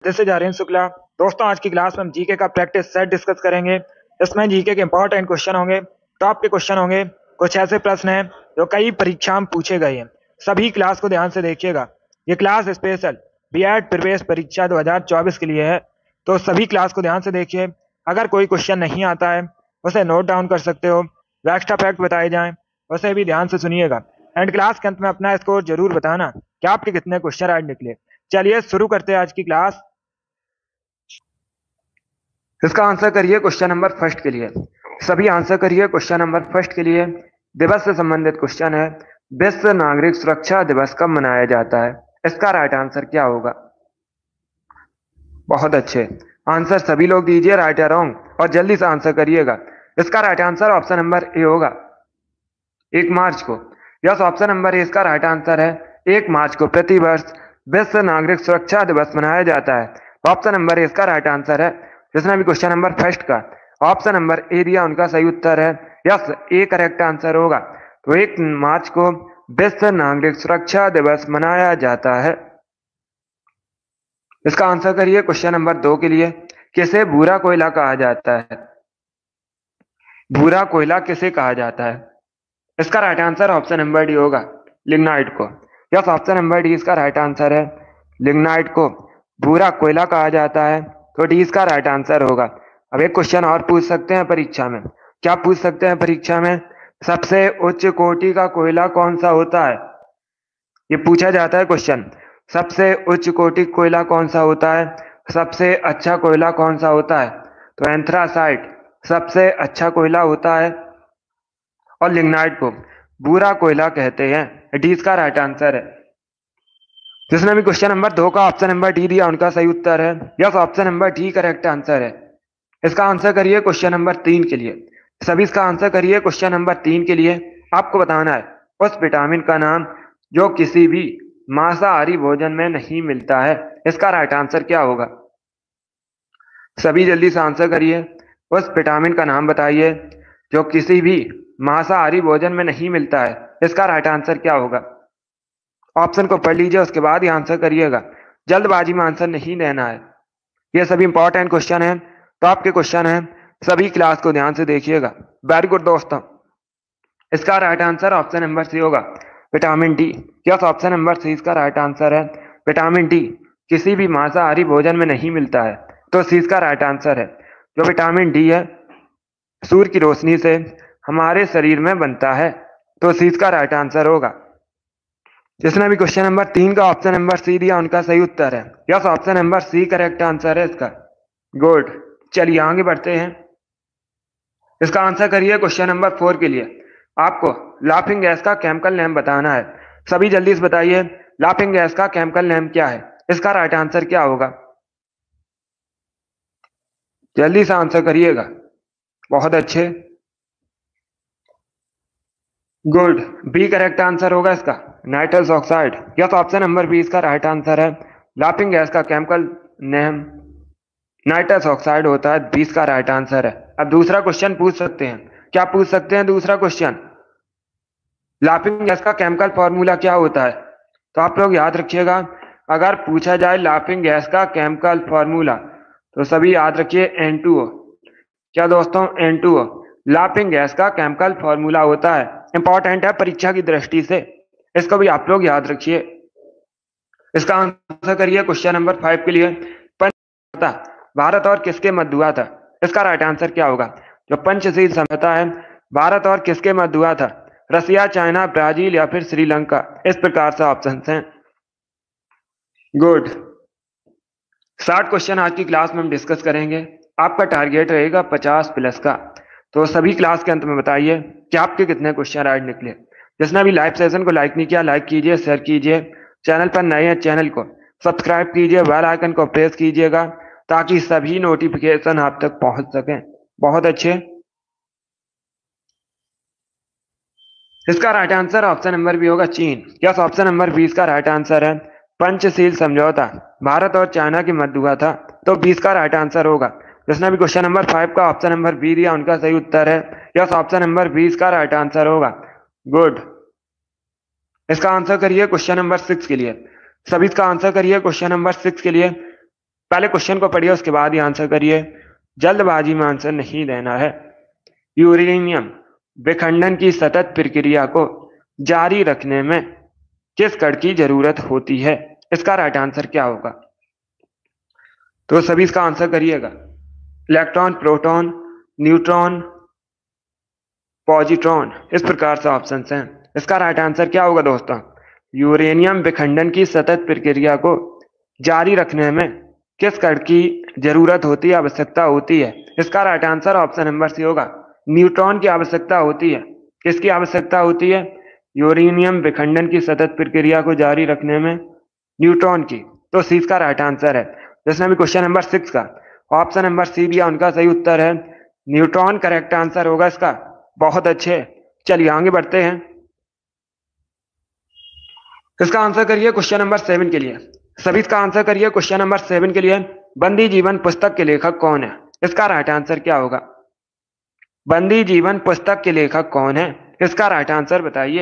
This is Aryan Shukla. दोस्तों, आज की क्लास में हम जीके का प्रैक्टिस सेट डिस्कस करेंगे। इसमें जीके के इंपॉर्टेंट क्वेश्चन होंगे, टॉप के क्वेश्चन होंगे। कुछ ऐसे प्रश्न हैं जो कई परीक्षा में पूछे गए हैं। सभी क्लास को ध्यान से देखिएगा। ये क्लास स्पेशल बीएड प्रवेश परीक्षा 2024 के लिए है, तो सभी क्लास को ध्यान से देखिए। अगर कोई क्वेश्चन नहीं आता है उसे नोट डाउन कर सकते हो। जो एक्स्ट्रा फैक्ट बताए जाएं उसे भी ध्यान से सुनिएगा। एंड क्लास के अंत में अपना स्कोर जरूर बताना कि आपके कितने क्वेश्चन आज निकले। चलिए शुरू करते हैं आज की क्लास। इसका आंसर करिए क्वेश्चन नंबर फर्स्ट के लिए। सभी आंसर करिए क्वेश्चन नंबर फर्स्ट के लिए। दिवस से संबंधित क्वेश्चन है। विश्व नागरिक सुरक्षा दिवस कब मनाया जाता है? इसका राइट आंसर क्या होगा? बहुत अच्छे आंसर सभी लोग दीजिए, राइट या रॉन्ग, और जल्दी से आंसर करिएगा। इसका right answer option number A होगा, 1 मार्च को। यस, ऑप्शन नंबर ए इसका राइट आंसर है। 1 मार्च को प्रतिवर्ष विश्व नागरिक सुरक्षा दिवस मनाया जाता है। ऑप्शन नंबर ए इसका राइट आंसर है। जिसने भी क्वेश्चन नंबर फर्स्ट का ऑप्शन नंबर ए दिया उनका सही उत्तर है। यस, ए करेक्ट आंसर होगा। तो 1 मार्च को विश्व नागरिक सुरक्षा दिवस मनाया जाता है। इसका आंसर करिए क्वेश्चन नंबर 2 के लिए। किसे भूरा कोयला कहा जाता है? भूरा कोयला किसे कहा जाता है? इसका right answer option number D होगा, लिग्नाइट को। यस, ऑप्शन नंबर डी इसका राइट आंसर है। लिग्नाइट को भूरा कोयला कहा जाता है, तो डी इसका राइट आंसर होगा। अब एक क्वेश्चन और पूछ सकते हैं परीक्षा में। क्या पूछ सकते हैं परीक्षा में? सबसे उच्च कोटि का कोयला कौन सा होता है? ये पूछा जाता है क्वेश्चन। सबसे उच्च कोटि कोयला कौन सा होता है? सबसे अच्छा कोयला कौन सा होता है? तो एंथ्रासाइट सबसे अच्छा कोयला होता है, और लिग्नाइट को भूरा कोयला कहते हैं। डी इसका राइट आंसर है। जिसने भी क्वेश्चन नंबर 2 का ऑप्शन नंबर डी दिया उनका सही उत्तर है। Yes, option number D correct answer है। इसका आंसर करिए क्वेश्चन नंबर 3 के लिए। सभी इसका आंसर करिए क्वेश्चन नंबर 3 के लिए। आपको बताना है उस विटामिन का नाम जो किसी भी मांसाहारी भोजन में नहीं मिलता है। इसका राइट आंसर क्या होगा? सभी जल्दी से आंसर करिए। उस विटामिन का नाम बताइए जो किसी भी मांसाहारी भोजन में नहीं मिलता है। इसका राइट आंसर क्या होगा? ऑप्शन को पढ़ लीजिए, उसके बाद ही आंसर करिएगा। जल्दबाजी में आंसर नहीं देना है। ये सभी इंपॉर्टेंट क्वेश्चन है, टॉप के क्वेश्चन है। सभी क्लास को ध्यान से देखिएगा। वेरी गुड दोस्तों। इसका right answer option number C होगा, vitamin D. Yes, option number C इसका राइट आंसर है। विटामिन डी किसी भी मांसाहारी भोजन में नहीं मिलता है, तो सी इसका राइट आंसर है। जो विटामिन डी है सूर्य की रोशनी से हमारे शरीर में बनता है, तो सी इसका राइट आंसर होगा। जिसने भी क्वेश्चन नंबर 3 का ऑप्शन नंबर सी दिया उनका सही उत्तर है। Yes, option number C correct answer है इसका। गुड, चलिए आगे बढ़ते हैं। इसका आंसर करिए क्वेश्चन नंबर 4 के लिए। आपको लाफिंग गैस का केमिकल नेम बताना है। सभी जल्दी से बताइए, लाफिंग गैस का केमिकल नेम क्या है? इसका राइट आंसर क्या होगा? जल्दी से आंसर करिएगा। बहुत अच्छे, गुड, बी करेक्ट आंसर होगा इसका, nitrous oxide. Yes, option number B इसका राइट आंसर है। लाफिंग गैस का केमिकल नेम नाइट्रस ऑक्साइड होता है, बी इसका राइट आंसर है। अब दूसरा क्वेश्चन पूछ सकते हैं। क्या पूछ सकते हैं दूसरा क्वेश्चन? लाफिंग गैस का केमिकल फॉर्मूला क्या होता है? तो आप लोग याद रखिएगा, अगर पूछा जाए लाफिंग गैस का केमिकल फॉर्मूला तो सभी याद रखिए N2O। क्या दोस्तों? N2O लाफिंग गैस का केमिकल फॉर्मूला होता है। इंपॉर्टेंट है परीक्षा की दृष्टि से, इसको भी आप लोग याद रखिए। इसका आंसर करिए क्वेश्चन नंबर 5 के लिए। पंचशील भारत और किसके मध्य हुआ था? इसका राइट आंसर क्या होगा? जो पंचशील समझौता है भारत और किसके मध्य हुआ था? रसिया, चाइना, ब्राजील या फिर श्रीलंका। इस प्रकार से ऑप्शन हैं। गुड, 60 क्वेश्चन आज की क्लास में हम डिस्कस करेंगे। आपका टारगेट रहेगा 50+ का। तो सभी क्लास के अंत में बताइए कि आपके कितने क्वेश्चन आज निकले। जिसने भी लाइव सेशन को लाइक नहीं किया, लाइक कीजिए, शेयर कीजिए। चैनल पर नए हैं, चैनल को सब्सक्राइब कीजिए, बेल आइकन को प्रेस कीजिएगा ताकि सभी नोटिफिकेशन आप तक पहुंच सकें। बहुत अच्छे। इसका right answer option number B होगा, चीन। यस, ऑप्शन नंबर बी इसका राइट आंसर है। पंचशील समझौता भारत और चाइना के मध्य हुआ था, तो 20 का राइट आंसर होगा। जिसने भी क्वेश्चन नंबर 5 का ऑप्शन नंबर बी दिया उनका सही उत्तर है। यस, ऑप्शन नंबर 20 का राइट आंसर होगा। गुड, इसका आंसर करिए क्वेश्चन नंबर 6 के लिए। सभी इसका आंसर करिए क्वेश्चन नंबर 6 के लिए। पहले क्वेश्चन को पढ़िए, उसके बाद ही आंसर करिए, जल्दबाजी में आंसर नहीं देना है। यूरेनियम विखंडन की सतत प्रक्रिया को जारी रखने में किस कण की जरूरत होती है? इसका राइट आंसर क्या होगा? तो सभी इसका आंसर करिएगा। इलेक्ट्रॉन, प्रोटॉन, न्यूट्रॉन, पॉजिट्रॉन, इस प्रकार से ऑप्शन हैं। इसका राइट आंसर क्या होगा दोस्तों? यूरेनियम विखंडन की सतत प्रक्रिया को जारी रखने में किस कण की जरूरत होती है, आवश्यकता होती है? इसका right answer option number C होगा, न्यूट्रॉन की आवश्यकता होती है। किसकी आवश्यकता होती है? यूरेनियम विखंडन की सतत प्रक्रिया को जारी रखने में न्यूट्रॉन की। तो सी इसका राइट आंसर है। जिसने भी क्वेश्चन नंबर 6 का ऑप्शन नंबर सी दिया, उनका सही उत्तर है न्यूट्रॉन। करेक्ट आंसर होगा इसका। बहुत अच्छे, चलिए आगे बढ़ते हैं। इसका आंसर करिए क्वेश्चन नंबर 7 के लिए। सभी इसका आंसर करिए क्वेश्चन नंबर 7 के लिए। बंदी जीवन पुस्तक के लेखक कौन है? इसका राइट आंसर क्या होगा? बंदी जीवन पुस्तक के लेखक कौन है? इसका राइट आंसर बताइए।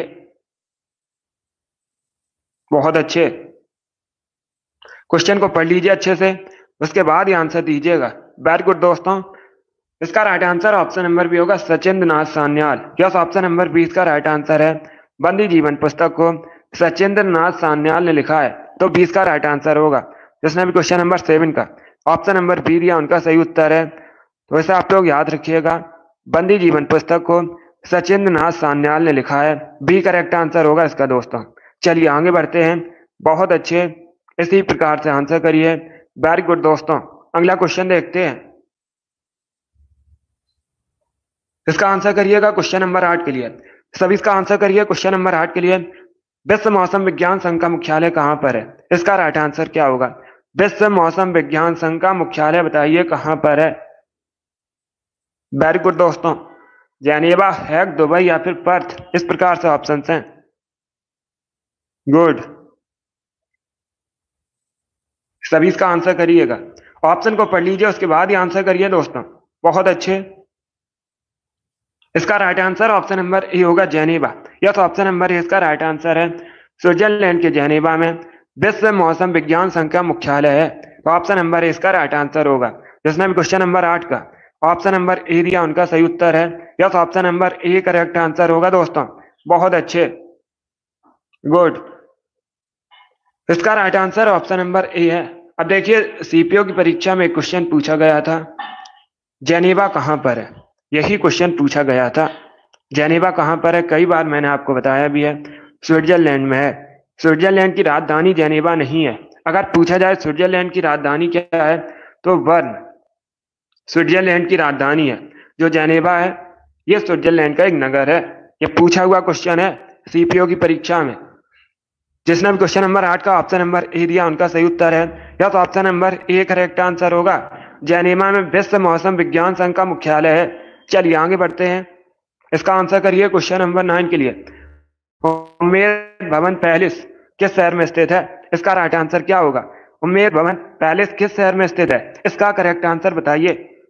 बहुत अच्छे, क्वेश्चन को पढ़ लीजिए अच्छे से, उसके बाद ही आंसर दीजिएगा। वेरी गुड दोस्तों। इसका right answer option number B होगा, Sachindra Nath Sanyal. Yes, option number B इसका राइट आंसर है। बंदी जीवन पुस्तक को सचिंद्र नाथ सान्याल ने लिखा है, तो 20 का राइट आंसर होगा। जिसने भी क्वेश्चन नंबर 7 का ऑप्शन नंबर बी दिया, उनका सही उत्तर है। तो इसे आप लोग याद रखिएगा, बंदी जीवन पुस्तक को सचिंद्र नाथ सान्याल ने लिखा है। बी करेक्ट आंसर होगा इसका दोस्तों। चलिए आगे बढ़ते हैं। बहुत अच्छे, इसी प्रकार से आंसर करिए। वेरी गुड दोस्तों। अगला क्वेश्चन देखते हैं। इसका आंसर करिएगा क्वेश्चन नंबर 8 के लिए। सभी इसका आंसर करिए क्वेश्चन नंबर 8 के लिए। विश्व मौसम विज्ञान संघ का मुख्यालय कहां पर है? इसका राइट आंसर क्या होगा? विश्व मौसम विज्ञान संघ का मुख्यालय बताइए कहां पर है? वेरी गुड दोस्तों। जेनेवा, हैग, दुबई या फिर पर्थ, इस प्रकार से ऑप्शन हैं। गुड, सभी इसका आंसर करिएगा। ऑप्शन को पढ़ लीजिए, उसके बाद ही आंसर करिए दोस्तों। बहुत अच्छे। इसका right answer option number A होगा, Geneva. Yes, option number A इसका राइट आंसर है। स्विट्जरलैंड के जेनेवा में विश्व मौसम विज्ञान संघ का मुख्यालय है, तो ऑप्शन नंबर ए इसका राइट आंसर होगा। जिसने भी क्वेश्चन नंबर 8 का ऑप्शन नंबर ए दिया, उनका सही उत्तर है। Yes, option number A correct answer होगा दोस्तों। बहुत अच्छे, गुड। इसका right answer option number A है। अब देखिए, सीपीओ की परीक्षा में क्वेश्चन पूछा गया था, जेनेवा कहां पर है? यही क्वेश्चन पूछा गया था, जेनेवा कहां पर है। कई बार मैंने आपको बताया भी है, स्विट्जरलैंड में है। स्विट्जरलैंड की राजधानी जेनेवा नहीं है। अगर पूछा जाए स्विट्जरलैंड की राजधानी क्या है, तो बर्न स्विट्जरलैंड की राजधानी है। जो जेनेवा है, यह स्विट्जरलैंड का एक नगर है। यह पूछा हुआ क्वेश्चन है सीपीओ की परीक्षा में। जिसने भी क्वेश्चन नंबर 8 का ऑप्शन नंबर ए दिया, उनका सही उत्तर है। या तो option number A correct answer होगा। जेनेवा में विश्व मौसम विज्ञान संघ का मुख्यालय है। चलिए आगे बढ़ते हैं। इसका आंसर करिए क्वेश्चन नंबर 9 के लिए। उम्मेद भवन पैलेस किस शहर में स्थित है? इसका राइट आंसर क्या होगा? उम्मेद भवन पैलेस किस शहर में स्थित है? इसका करेक्ट आंसर बताइए।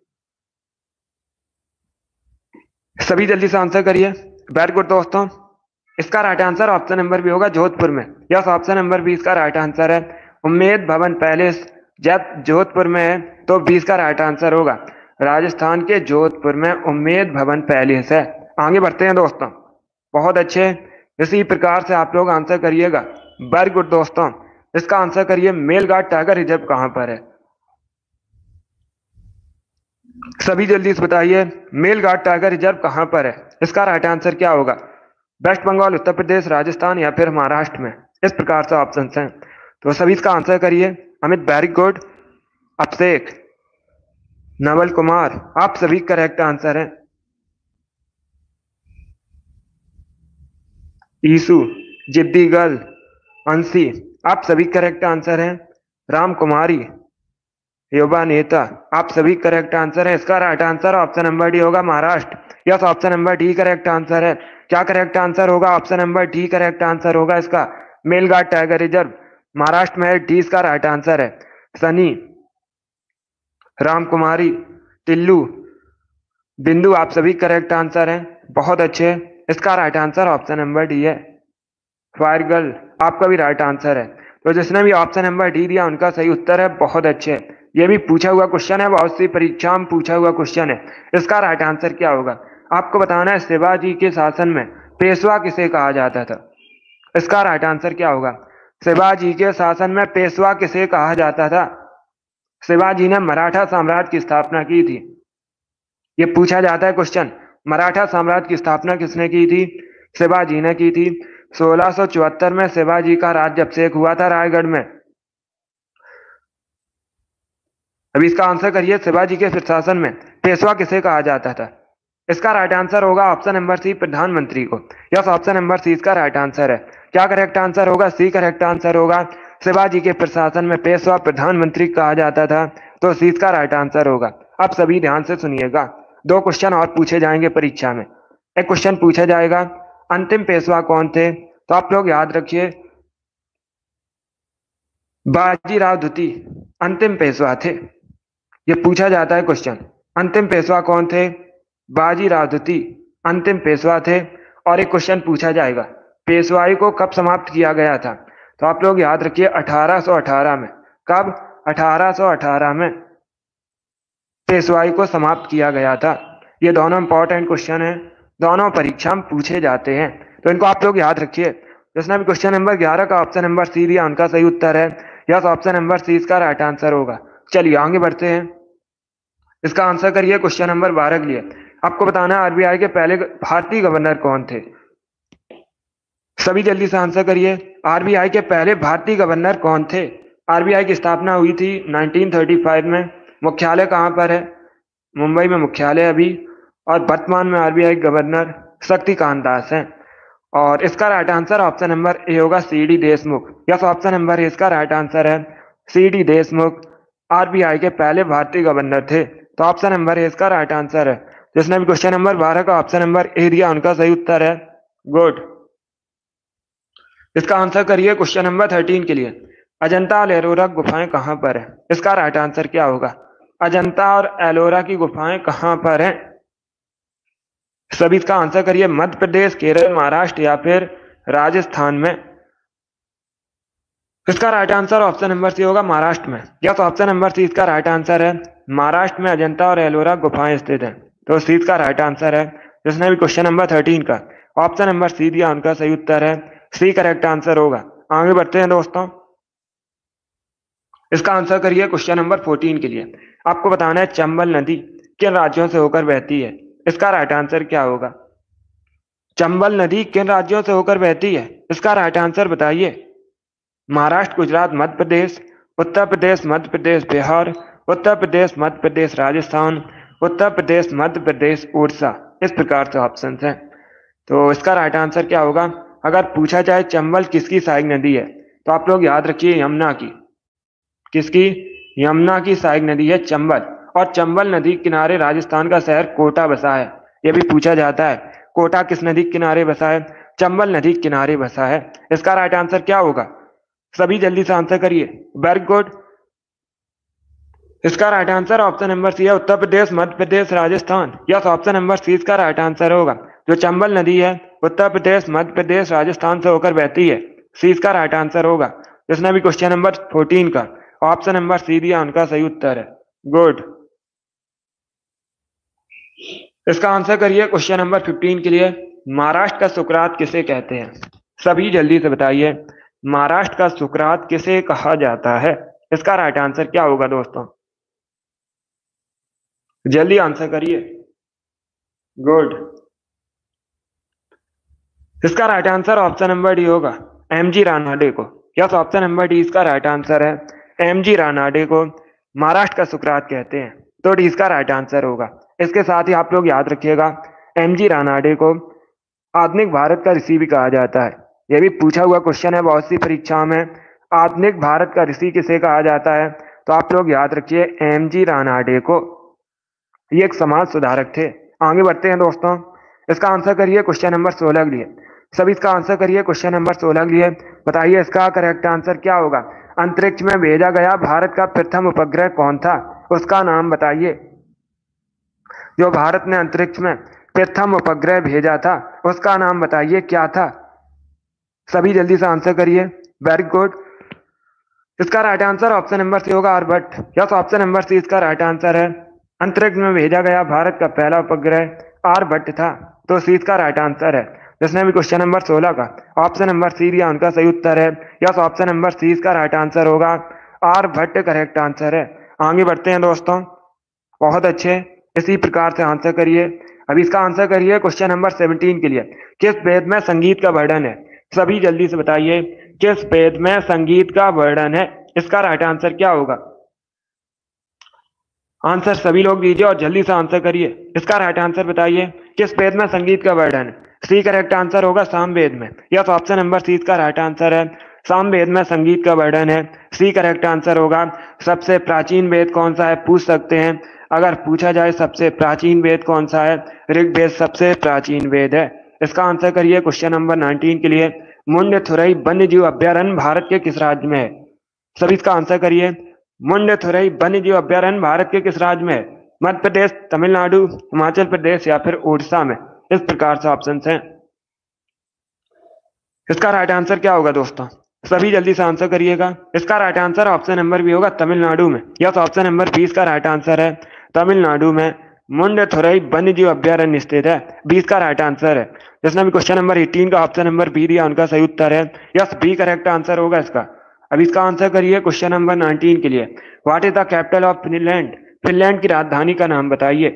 सभी जल्दी से आंसर करिए। वेरी गुड दोस्तों। इसका right answer option number B होगा, जोधपुर में। यस, ऑप्शन नंबर बी इसका राइट आंसर है। उम्मेद भवन पैलेस जब जोधपुर में है, तो 20 का राइट आंसर होगा। राजस्थान के जोधपुर में उम्मेद भवन पैलेस है। आगे बढ़ते हैं दोस्तों। बहुत अच्छे, इसी प्रकार से आप लोग आंसर करिएगा। वेरी गुड दोस्तों। इसका आंसर करिए, मेलघाट टाइगर रिजर्व कहां पर है? सभी जल्दी से बताइए, मेलघाट टाइगर रिजर्व कहां पर है? इसका राइट आंसर क्या होगा? वेस्ट बंगाल, उत्तर प्रदेश, राजस्थान या फिर महाराष्ट्र में, इस प्रकार से ऑप्शन हैं। तो सभी इसका आंसर करिए। Amit, very good. अभिषेक, नवल कुमार, आप सभी करेक्ट आंसर हैं। ईसु, जिद्दी गर्ल, अंशी, आप सभी करेक्ट आंसर हैं। राम कुमारी, युवा नेता, आप सभी करेक्ट आंसर है। इसका right answer option number D होगा, Maharashtra. Yes, option number D correct answer है। क्या करेक्ट आंसर होगा? Option number D correct answer होगा इसका। मेलघाट टाइगर रिजर्व महाराष्ट्र में है, डी इसका राइट आंसर है। सनी, राम कुमारी, टिल्लू, बिंदु, आप सभी करेक्ट आंसर हैं। बहुत अच्छे, इसका right answer option number D है। फायर गर्ल, आपका भी राइट आंसर है। तो जिसने भी ऑप्शन नंबर डी दिया, उनका सही उत्तर है। बहुत अच्छे, ये भी पूछा हुआ क्वेश्चन है, बहुत सी परीक्षा में पूछा हुआ क्वेश्चन है। इसका राइट आंसर क्या होगा? आपको बताना है शिवाजी के शासन में पेशवा किसे कहा जाता था। इसका राइट आंसर क्या होगा? शिवाजी के शासन में पेशवा किसे कहा जाता था? शिवाजी ने मराठा साम्राज्य की स्थापना की थी। ये पूछा जाता है क्वेश्चन, मराठा साम्राज्य की स्थापना किसने की थी? शिवाजी ने की थी। 1674 में शिवाजी का राज्याभिषेक हुआ था रायगढ़ में। अभी इसका आंसर करिए, शिवाजी के शासन में पेशवा किसे कहा जाता था? इसका राइट आंसर होगा ऑप्शन नंबर सी, प्रधानमंत्री को। यस, ऑप्शन नंबर सी इसका राइट आंसर है। क्या करेक्ट आंसर होगा? सी करेक्ट आंसर होगा। शिवाजी के प्रशासन में पेशवा प्रधानमंत्री कहा जाता था, तो सी इसका राइट आंसर होगा। अब सभी ध्यान से सुनिएगा, 2 क्वेश्चन और पूछे जाएंगे परीक्षा में। एक क्वेश्चन पूछा जाएगा, अंतिम पेशवा कौन थे? तो आप लोग याद रखिए, बाजीराव द्वितीय अंतिम पेशवा थे। ये पूछा जाता है क्वेश्चन, अंतिम पेशवा कौन थे? बाजीराव द्वितीय अंतिम पेशवा थे। और एक क्वेश्चन पूछा जाएगा, पेशवाई को कब समाप्त किया गया था? तो आप लोग याद रखिए 1818 में। कब? 1818 में पेशवाई को समाप्त किया गया था। ये दोनों इंपॉर्टेंट क्वेश्चन है, दोनों परीक्षा में पूछे जाते हैं, तो इनको आप लोग याद रखिए। जिसने भी क्वेश्चन नंबर 11 का ऑप्शन नंबर सी दिया उनका सही उत्तर है। यस, ऑप्शन नंबर सी इसका राइट आंसर होगा। चलिए आगे बढ़ते हैं, इसका आंसर करिए क्वेश्चन नंबर 12 के लिए। आपको बताना है आरबीआई के पहले भारतीय गवर्नर कौन थे। सभी जल्दी से आंसर करिए, आरबीआई के पहले भारतीय गवर्नर कौन थे? आरबीआई की स्थापना हुई थी 1935 में। मुख्यालय कहां पर है? मुंबई में मुख्यालय अभी। और वर्तमान में आरबीआई गवर्नर शक्तिकांत दास हैं। और इसका right answer option number A होगा, C D Deshmukh. Yes, option number A इसका राइट आंसर है, सी डी देशमुख आरबीआई के पहले भारतीय गवर्नर थे। तो ऑप्शन नंबर ए इसका राइट आंसर है। जिसने भी क्वेश्चन नंबर 12 का ऑप्शन नंबर ए दिया उनका सही उत्तर है। गुड। इसका आंसर करिए क्वेश्चन नंबर 13 के लिए, अजंता और एलोरा गुफाएं कहां पर है? इसका राइट आंसर क्या होगा? अजंता और एलोरा की गुफाएं कहां पर हैं? सभी इसका आंसर करिए, मध्य प्रदेश, केरल, महाराष्ट्र या फिर राजस्थान में। इसका right answer option number C होगा, महाराष्ट्र में। यस, ऑप्शन नंबर सी इसका राइट आंसर है, महाराष्ट्र में अजंता और एलोरा गुफाएं स्थित हैं, तो सी इसका राइट आंसर है। जिसने भी क्वेश्चन नंबर 13 का ऑप्शन नंबर सी दिया उनका सही उत्तर है, सी करेक्ट आंसर होगा। आगे बढ़ते हैं दोस्तों, इसका आंसर करिए क्वेश्चन नंबर 14 के लिए। आपको बताना है चंबल नदी किन राज्यों से होकर बहती है? इसका राइट आंसर क्या होगा? चंबल नदी किन राज्यों से होकर बहती है? इसका राइट आंसर बताइए। महाराष्ट्र, गुजरात, मध्य प्रदेश, उत्तर प्रदेश, मध्य प्रदेश, बिहार, उत्तर प्रदेश, मध्य प्रदेश, राजस्थान, उत्तर प्रदेश, मध्य प्रदेश, उड़ीसा। इस प्रकार से ऑप्शन हैं। तो इसका राइट आंसर क्या होगा? अगर पूछा जाए चंबल किसकी सहायक नदी है, तो आप लोग याद रखिए यमुना की। किसकी? यमुना की सहायक नदी है चंबल। और चंबल नदी किनारे राजस्थान का शहर कोटा बसा है। यह भी पूछा जाता है, कोटा किस नदी किनारे बसा है? चंबल नदी किनारे बसा है। इसका राइट आंसर क्या होगा? सभी जल्दी से आंसर करिए। Very good. इसका right answer option number C है, Uttar Pradesh, Madhya Pradesh, Rajasthan. Yes, option number C इसका राइट आंसर होगा। जो चंबल नदी है उत्तर प्रदेश, मध्य प्रदेश, राजस्थान से होकर बहती है, सी इसका राइट आंसर होगा। जिसने भी क्वेश्चन नंबर 14 का ऑप्शन नंबर सी दिया उनका सही उत्तर है। गुड। इसका आंसर करिए क्वेश्चन नंबर 15 के लिए, महाराष्ट्र का सुकरात किसे कहते हैं? सभी जल्दी से बताइए, महाराष्ट्र का सुकरात किसे कहा जाता है? इसका राइट आंसर क्या होगा दोस्तों? जल्दी आंसर करिए। गुड। इसका right answer option number D होगा, एमजी रानाडे को। यस, ऑप्शन नंबर डी इसका राइट आंसर है, एमजी रानाडे को महाराष्ट्र का सुकरात कहते हैं, तो डी इसका राइट आंसर होगा। इसके साथ ही आप लोग याद रखिएगा, एमजी रानाडे को आधुनिक भारत का ऋषि भी कहा जाता है। यह भी पूछा हुआ क्वेश्चन है बहुत सी परीक्षाओं में, आधुनिक भारत का ऋषि किसे कहा जाता है? तो आप लोग याद रखिए एमजी रानाडे को। ये एक समाज सुधारक थे। आगे बढ़ते हैं दोस्तों, इसका आंसर करिए क्वेश्चन नंबर 16 के लिए। सभी इसका आंसर करिए क्वेश्चन नंबर 16 के लिए। बताइए इसका करेक्ट आंसर क्या होगा? अंतरिक्ष में भेजा गया भारत का प्रथम उपग्रह कौन था? उसका नाम बताइए। जो भारत ने अंतरिक्ष में प्रथम उपग्रह भेजा था उसका नाम बताइए क्या था? सभी जल्दी से आंसर करिए। Very good. इसका right answer option number C होगा Aryabhata. Yes, option number C इसका राइट आंसर है। अंतरिक्ष में भेजा गया भारत का पहला उपग्रह आर्यभट्ट था, तो सी इसका राइट आंसर है। जिसने भी क्वेश्चन नंबर 16 का ऑप्शन नंबर सी दिया उनका सही उत्तर है। यस, ऑप्शन नंबर सी इसका राइट आंसर होगा, आर्यभट्ट करेक्ट आंसर है। आगे बढ़ते हैं दोस्तों, बहुत अच्छे, इसी प्रकार से आंसर करिए। अभी इसका आंसर करिए क्वेश्चन नंबर 17 के लिए। किस वेद में संगीत का वर्णन है? सभी जल्दी से बताइए, किस वेद में संगीत का वर्णन है? इसका राइट आंसर क्या होगा? आंसर सभी लोग दीजिए और जल्दी से आंसर करिए। इसका राइट आंसर बताइए, किस वेद में संगीत का वर्णन है? सी करेक्ट आंसर होगा सामवेद में। यस, ऑप्शन नंबर सी इसका राइट आंसर है। सामवेद में संगीत का वर्णन है, सी करेक्ट आंसर होगा। सबसे प्राचीन वेद कौन सा है पूछ सकते हैं। अगर पूछा जाए सबसे प्राचीन वेद कौन सा है, ऋग्वेद सबसे प्राचीन वेद है। इसका आंसर करिए क्वेश्चन नंबर 19 के लिए। मुंडथुरई वन्यजीव अभ्यारण्य भारत के किस राज्य में है? सभी इसका आंसर करिए। मुंडथुरई वन्यजीव अभ्यारण्य भारत के किस राज्य में है? मध्य प्रदेश, तमिलनाडु, हिमाचल प्रदेश या फिर उड़ीसा में? इस प्रकार से ऑप्शन हैं। इसका राइट आंसर क्या होगा दोस्तों? सभी जल्दी से आंसर करिएगा। इसका right answer option number B होगा, तमिलनाडु में। यस, ऑप्शन नंबर 20 का राइट आंसर है। तमिलनाडु में मुंडथुरई वन्यजीव अभ्यारण्य स्थित है, 20 का राइट आंसर है। जिसने भी क्वेश्चन नंबर 18 का ऑप्शन नंबर बी दिया उनका सही उत्तर है। यस, बी करेक्ट आंसर होगा इसका। अब इसका आंसर करिए क्वेश्चन नंबर 19 के लिए। What is the capital of Finland? Finland की राजधानी का नाम बताइए।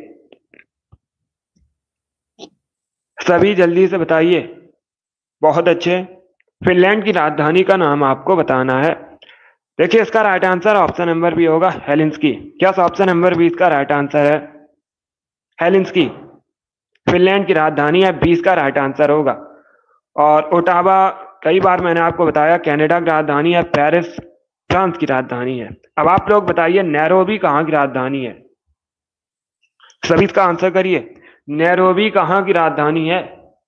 सभी जल्दी से बताइए। बहुत अच्छे, फिनलैंड की राजधानी का नाम आपको बताना है। देखिए, इसका right answer option number B होगा, हेलिंस्की। क्या ऑप्शन नंबर बी इसका राइट आंसर है? हेलिंस्की फिनलैंड की राजधानी है, 20 का राइट आंसर होगा। और ओटावा, कई बार मैंने आपको बताया, कनाडा की राजधानी है। पेरिस फ्रांस की राजधानी है। अब आप लोग बताइए, नैरोबी कहाँ की राजधानी है? सभी इसका आंसर करिए। नैरोबी कहाँ की राजधानी है?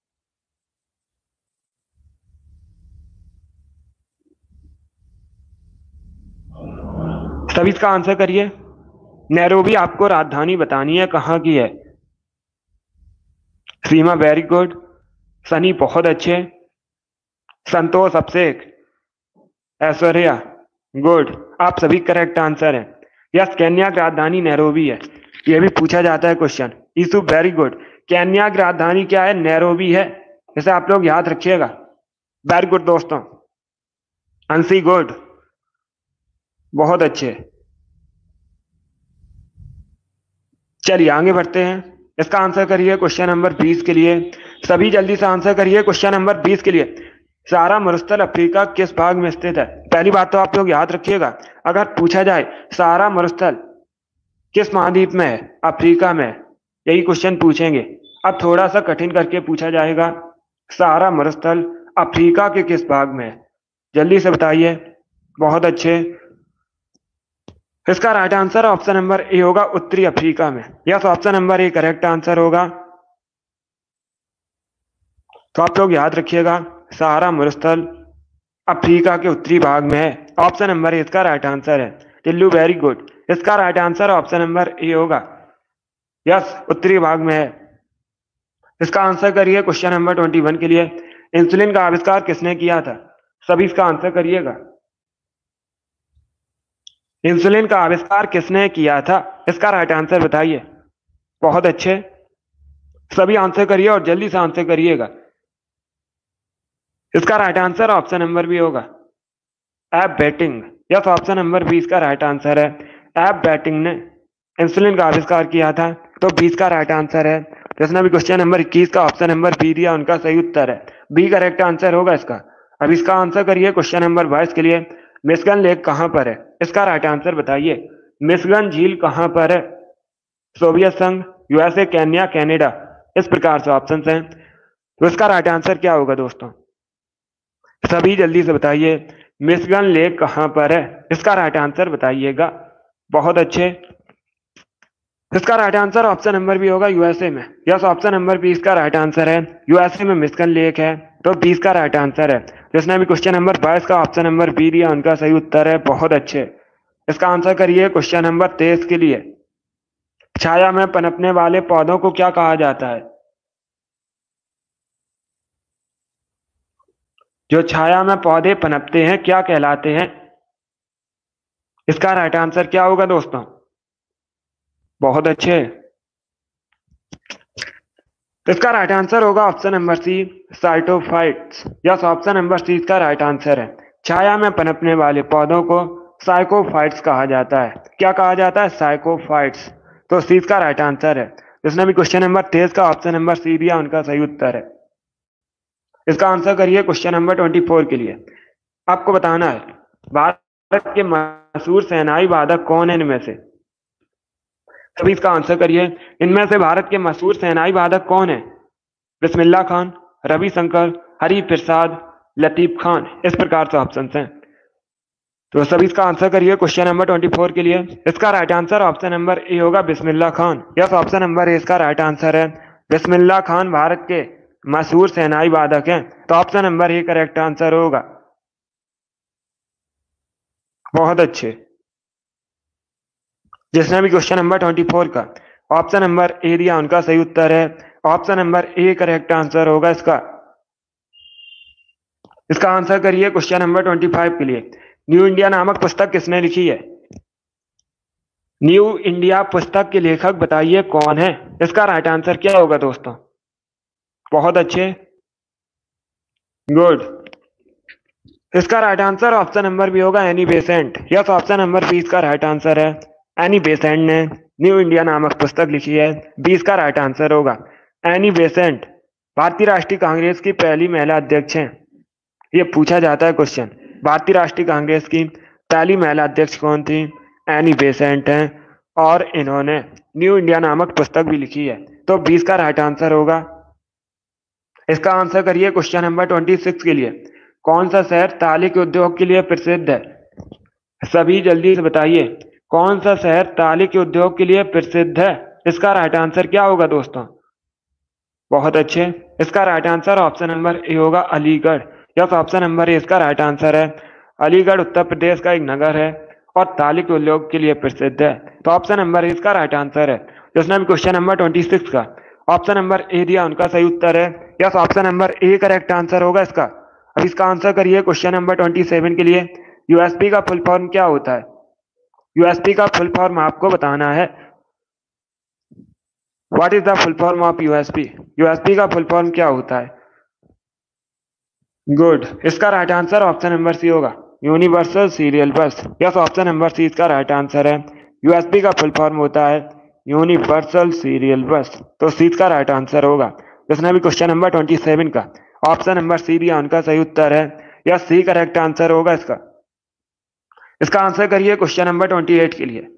सभी इसका आंसर करिए। नैरोबी आपको राजधानी बतानी है, कहाँ की है? सीमा वेरी गुड। सनी बहुत अच्छे। संतोष, अभिषेक, ऐश्वर्या गुड, आप सभी करेक्ट आंसर है। यस, केन्या की राजधानी नैरोबी है। यह भी पूछा जाता है क्वेश्चन। ईसु वेरी गुड। केन्या की राजधानी क्या है? नैरोबी है। इसे आप लोग याद रखिएगा। वेरी गुड दोस्तों। अंशी गुड, बहुत अच्छे। चलिए आगे बढ़ते हैं। इसका आंसर करिए क्वेश्चन नंबर 20 के लिए। सभी जल्दी से आंसर करिए क्वेश्चन नंबर 20 के लिए। सहारा मरुस्थल अफ्रीका किस भाग में स्थित है? पहली बात तो आप लोग याद रखिएगा, अगर पूछा जाए सहारा मरुस्थल किस महाद्वीप में है, अफ्रीका में, यही क्वेश्चन पूछेंगे। अब थोड़ा सा कठिन करके पूछा जाएगा, सहारा मरुस्थल अफ्रीका के किस भाग में है? जल्दी से बताइए। बहुत अच्छे। इसका right answer option number A होगा, उत्तरी अफ्रीका में। Yes, option number A correct answer होगा। तो आप लोग याद रखिएगा, सहारा मरुस्थल अफ्रीका के उत्तरी भाग में है। ऑप्शन नंबर ए इसका राइट आंसर है। Tillu very good. इसका right answer option number A होगा। यस, उत्तरी भाग में है। इसका आंसर करिए क्वेश्चन नंबर 21 के लिए। इंसुलिन का आविष्कार किसने किया था? सभी इसका आंसर करिएगा। इंसुलिन का आविष्कार किसने किया था? इसका राइट आंसर बताइए। बहुत अच्छे, सभी आंसर करिए और जल्दी से आंसर करिएगा। इसका right answer option number B होगा, एब बैटिंग। यस, ऑप्शन नंबर 20 का राइट आंसर है। एब बैटिंग ने इंसुलिन का आविष्कार किया था, तो 20 का राइट आंसर है। जिसने भी क्वेश्चन नंबर 21 का ऑप्शन नंबर बी दिया उनका सही उत्तर है। बी करेक्ट आंसर होगा इसका। अब इसका आंसर करिए क्वेश्चन नंबर 22 के लिए। मिशिगन लेक कहां पर है? इसका राइट आंसर बताइए। मिशिगन झील कहां पर है? सोवियत संघ, यूएसए, केन्या, कनाडा, इस प्रकार से ऑप्शन हैं। तो इसका राइट आंसर क्या होगा दोस्तों? सभी जल्दी से बताइए। मिशिगन लेक कहां पर है? इसका राइट आंसर बताइएगा। बहुत अच्छे। इसका right answer option number B होगा, यूएसए में। यस, ऑप्शन नंबर बी इसका राइट आंसर है। यूएसए में मिशिगन लेक है, तो 20 का राइट आंसर है। जिसने भी क्वेश्चन नंबर 22 का ऑप्शन नंबर बी दिया उनका सही उत्तर है। बहुत अच्छे। इसका आंसर करिए क्वेश्चन नंबर 23 के लिए। छाया में पनपने वाले पौधों को क्या कहा जाता है? जो छाया में पौधे पनपते हैं क्या कहलाते हैं? इसका राइट आंसर क्या होगा दोस्तों? बहुत अच्छे। तो इसका राइट आंसर होगा ऑप्शन नंबर सी, साइटोफाइट्स। यस, ऑप्शन नंबर सी इसका राइट आंसर है। छाया में पनपने वाले पौधों को साइकोफाइट्स कहा जाता है। क्या कहा जाता है? साइकोफाइट्स। तो सी इसका राइट आंसर है। जिसने भी क्वेश्चन नंबर 23 का ऑप्शन नंबर सी दिया उनका सही उत्तर है। इसका आंसर करिए क्वेश्चन नंबर 24 के लिए। आपको बताना है भारत के मशहूर सेनाई वादक कौन है इनमें से? तभी इसका आंसर करिए। इनमें से भारत के मशहूर सेनाई वादक कौन है? बिस्मिल्लाह खान, रविशंकर, हरि प्रसाद, लतीफ खान। इस प्रकार से ऑप्शन हैं। तो सभी इसका आंसर करिए क्वेश्चन नंबर 24 के लिए। इसका right answer option number A होगा, Bismillah Khan. Yes, option number A इसका राइट आंसर है। बिस्मिल्लाह खान भारत के मशहूर सेनाई वादक हैं। तो option number A correct answer होगा। बहुत अच्छे। जिसने भी क्वेश्चन नंबर 24 का ऑप्शन नंबर ए दिया उनका सही उत्तर है। Option number A correct answer होगा इसका। इसका आंसर करिए क्वेश्चन नंबर 25 के लिए। न्यू इंडिया नामक पुस्तक किसने लिखी है? न्यू इंडिया पुस्तक के लेखक बताइए कौन है? इसका राइट आंसर क्या होगा दोस्तों? बहुत अच्छे। गुड। इसका right answer option number B होगा, Annie Besant. Yes, option number B इसका राइट आंसर है। एनी बेसेंट ने न्यू इंडिया नामक पुस्तक लिखी है। बी इसका राइट आंसर होगा। एनी बेसेंट भारतीय राष्ट्रीय कांग्रेस की पहली महिला अध्यक्ष हैं। ये पूछा जाता है क्वेश्चन। भारतीय राष्ट्रीय कांग्रेस की पहली महिला अध्यक्ष कौन थी? एनी बेसेंट हैं। और इन्होंने न्यू इंडिया नामक पुस्तक भी लिखी है। तो 20 का राइट आंसर होगा। इसका आंसर करिए क्वेश्चन नंबर 26 के लिए। कौन सा शहर ताले के उद्योग के लिए प्रसिद्ध है? सभी जल्दी से बताइए। कौन सा शहर ताले के उद्योग के लिए प्रसिद्ध है? इसका राइट आंसर क्या होगा दोस्तों? बहुत अच्छे। इसका right answer option number A होगा, Aligarh. Yes, option number A इसका राइट आंसर है। अलीगढ़ उत्तर प्रदेश का एक नगर है और तालिक उद्योग के लिए प्रसिद्ध है। तो ऑप्शन नंबर ए इसका राइट आंसर है। जिसने भी क्वेश्चन नंबर 26 का ऑप्शन नंबर ए दिया उनका सही उत्तर है। Yes, option number A correct answer होगा इसका। अब इसका आंसर करिए क्वेश्चन नंबर 27 के लिए। यूएसपी का फुल फॉर्म क्या होता है? यूएसपी का फुल फॉर्म आपको बताना है। What is the full form of USP? USP का फुल फॉर्म क्या होता है? गुड। इसका right answer option number C होगा, universal serial bus. Yes, option number C इसका राइट आंसर है। यूएसबी का फुल फॉर्म होता है यूनिवर्सल सीरियल बस। तो सी इसका राइट आंसर होगा। जिसने भी क्वेश्चन नंबर 27 का ऑप्शन नंबर सी दिया उनका सही उत्तर है। यस, सी करेक्ट आंसर होगा इसका। इसका आंसर करिए क्वेश्चन नंबर 28 के लिए।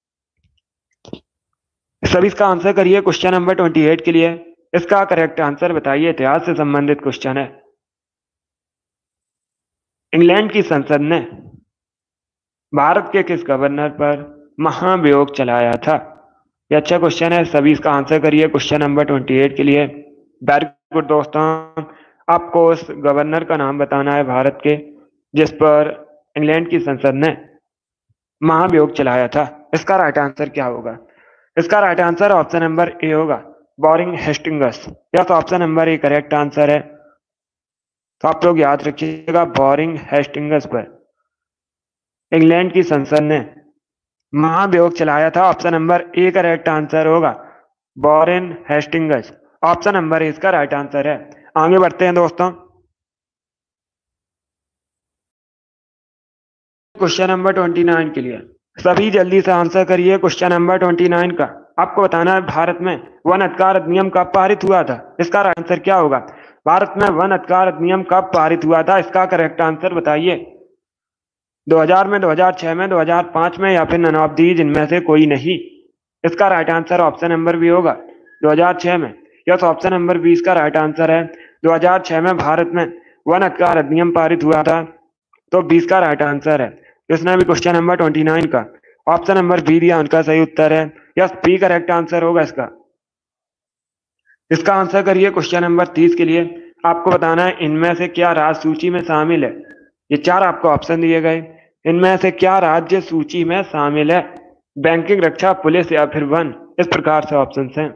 सभी इसका आंसर करिए क्वेश्चन नंबर 28 के लिए। इसका करेक्ट आंसर बताइए। इतिहास से संबंधित क्वेश्चन है। इंग्लैंड की संसद ने भारत के किस गवर्नर पर महाभियोग चलाया था? ये अच्छा क्वेश्चन है। सभी इसका आंसर करिए क्वेश्चन नंबर 28 के लिए। वेरी गुड दोस्तों। आपको उस गवर्नर का नाम बताना है भारत के जिस पर इंग्लैंड की संसद ने महाभियोग चलाया था। इसका राइट आंसर क्या होगा? इसका right answer option number A होगा, बॉरिंग हेस्टिंगस। यह option number A correct answer है। तो आप लोग याद रखिएगा, बॉरिंग हेस्टिंगस पर इंग्लैंड की संसद ने महाभियोग चलाया था। Option number A correct answer होगा, Warren Hastings. Option number A इसका राइट आंसर है। आगे बढ़ते हैं दोस्तों क्वेश्चन नंबर 29 के लिए। सभी जल्दी से आंसर करिए क्वेश्चन नंबर 29 का। आपको बताना है भारत में वन अधिकार अधिनियम कब पारित हुआ था? इसका आंसर क्या होगा? भारत में वन अधिकार अधिनियम कब पारित हुआ था? इसका करेक्ट आंसर बताइए। 2000 में, 2006 में, 2005 में, या फिर नन ऑफ दीज इनमें से कोई नहीं। इसका right answer option number B होगा, 2006 में। यस, ऑप्शन नंबर बी इसका राइट आंसर है। 2006 में भारत में वन अधिकार अधिनियम पारित हुआ था। तो 20 का राइट आंसर है। जिसने भी क्वेश्चन नंबर 29 का ऑप्शन नंबर बी दिया उनका सही उत्तर है। यस, बी करेक्ट आंसर होगा इसका। इसका आंसर करिए क्वेश्चन नंबर 30 के लिए। आपको बताना है इनमें से क्या राज्य सूची में शामिल है। ये चार आपको ऑप्शन दिए गए। इनमें से क्या राज्य सूची में शामिल है? बैंकिंग, रक्षा, पुलिस या फिर वन। इस प्रकार से ऑप्शन हैं।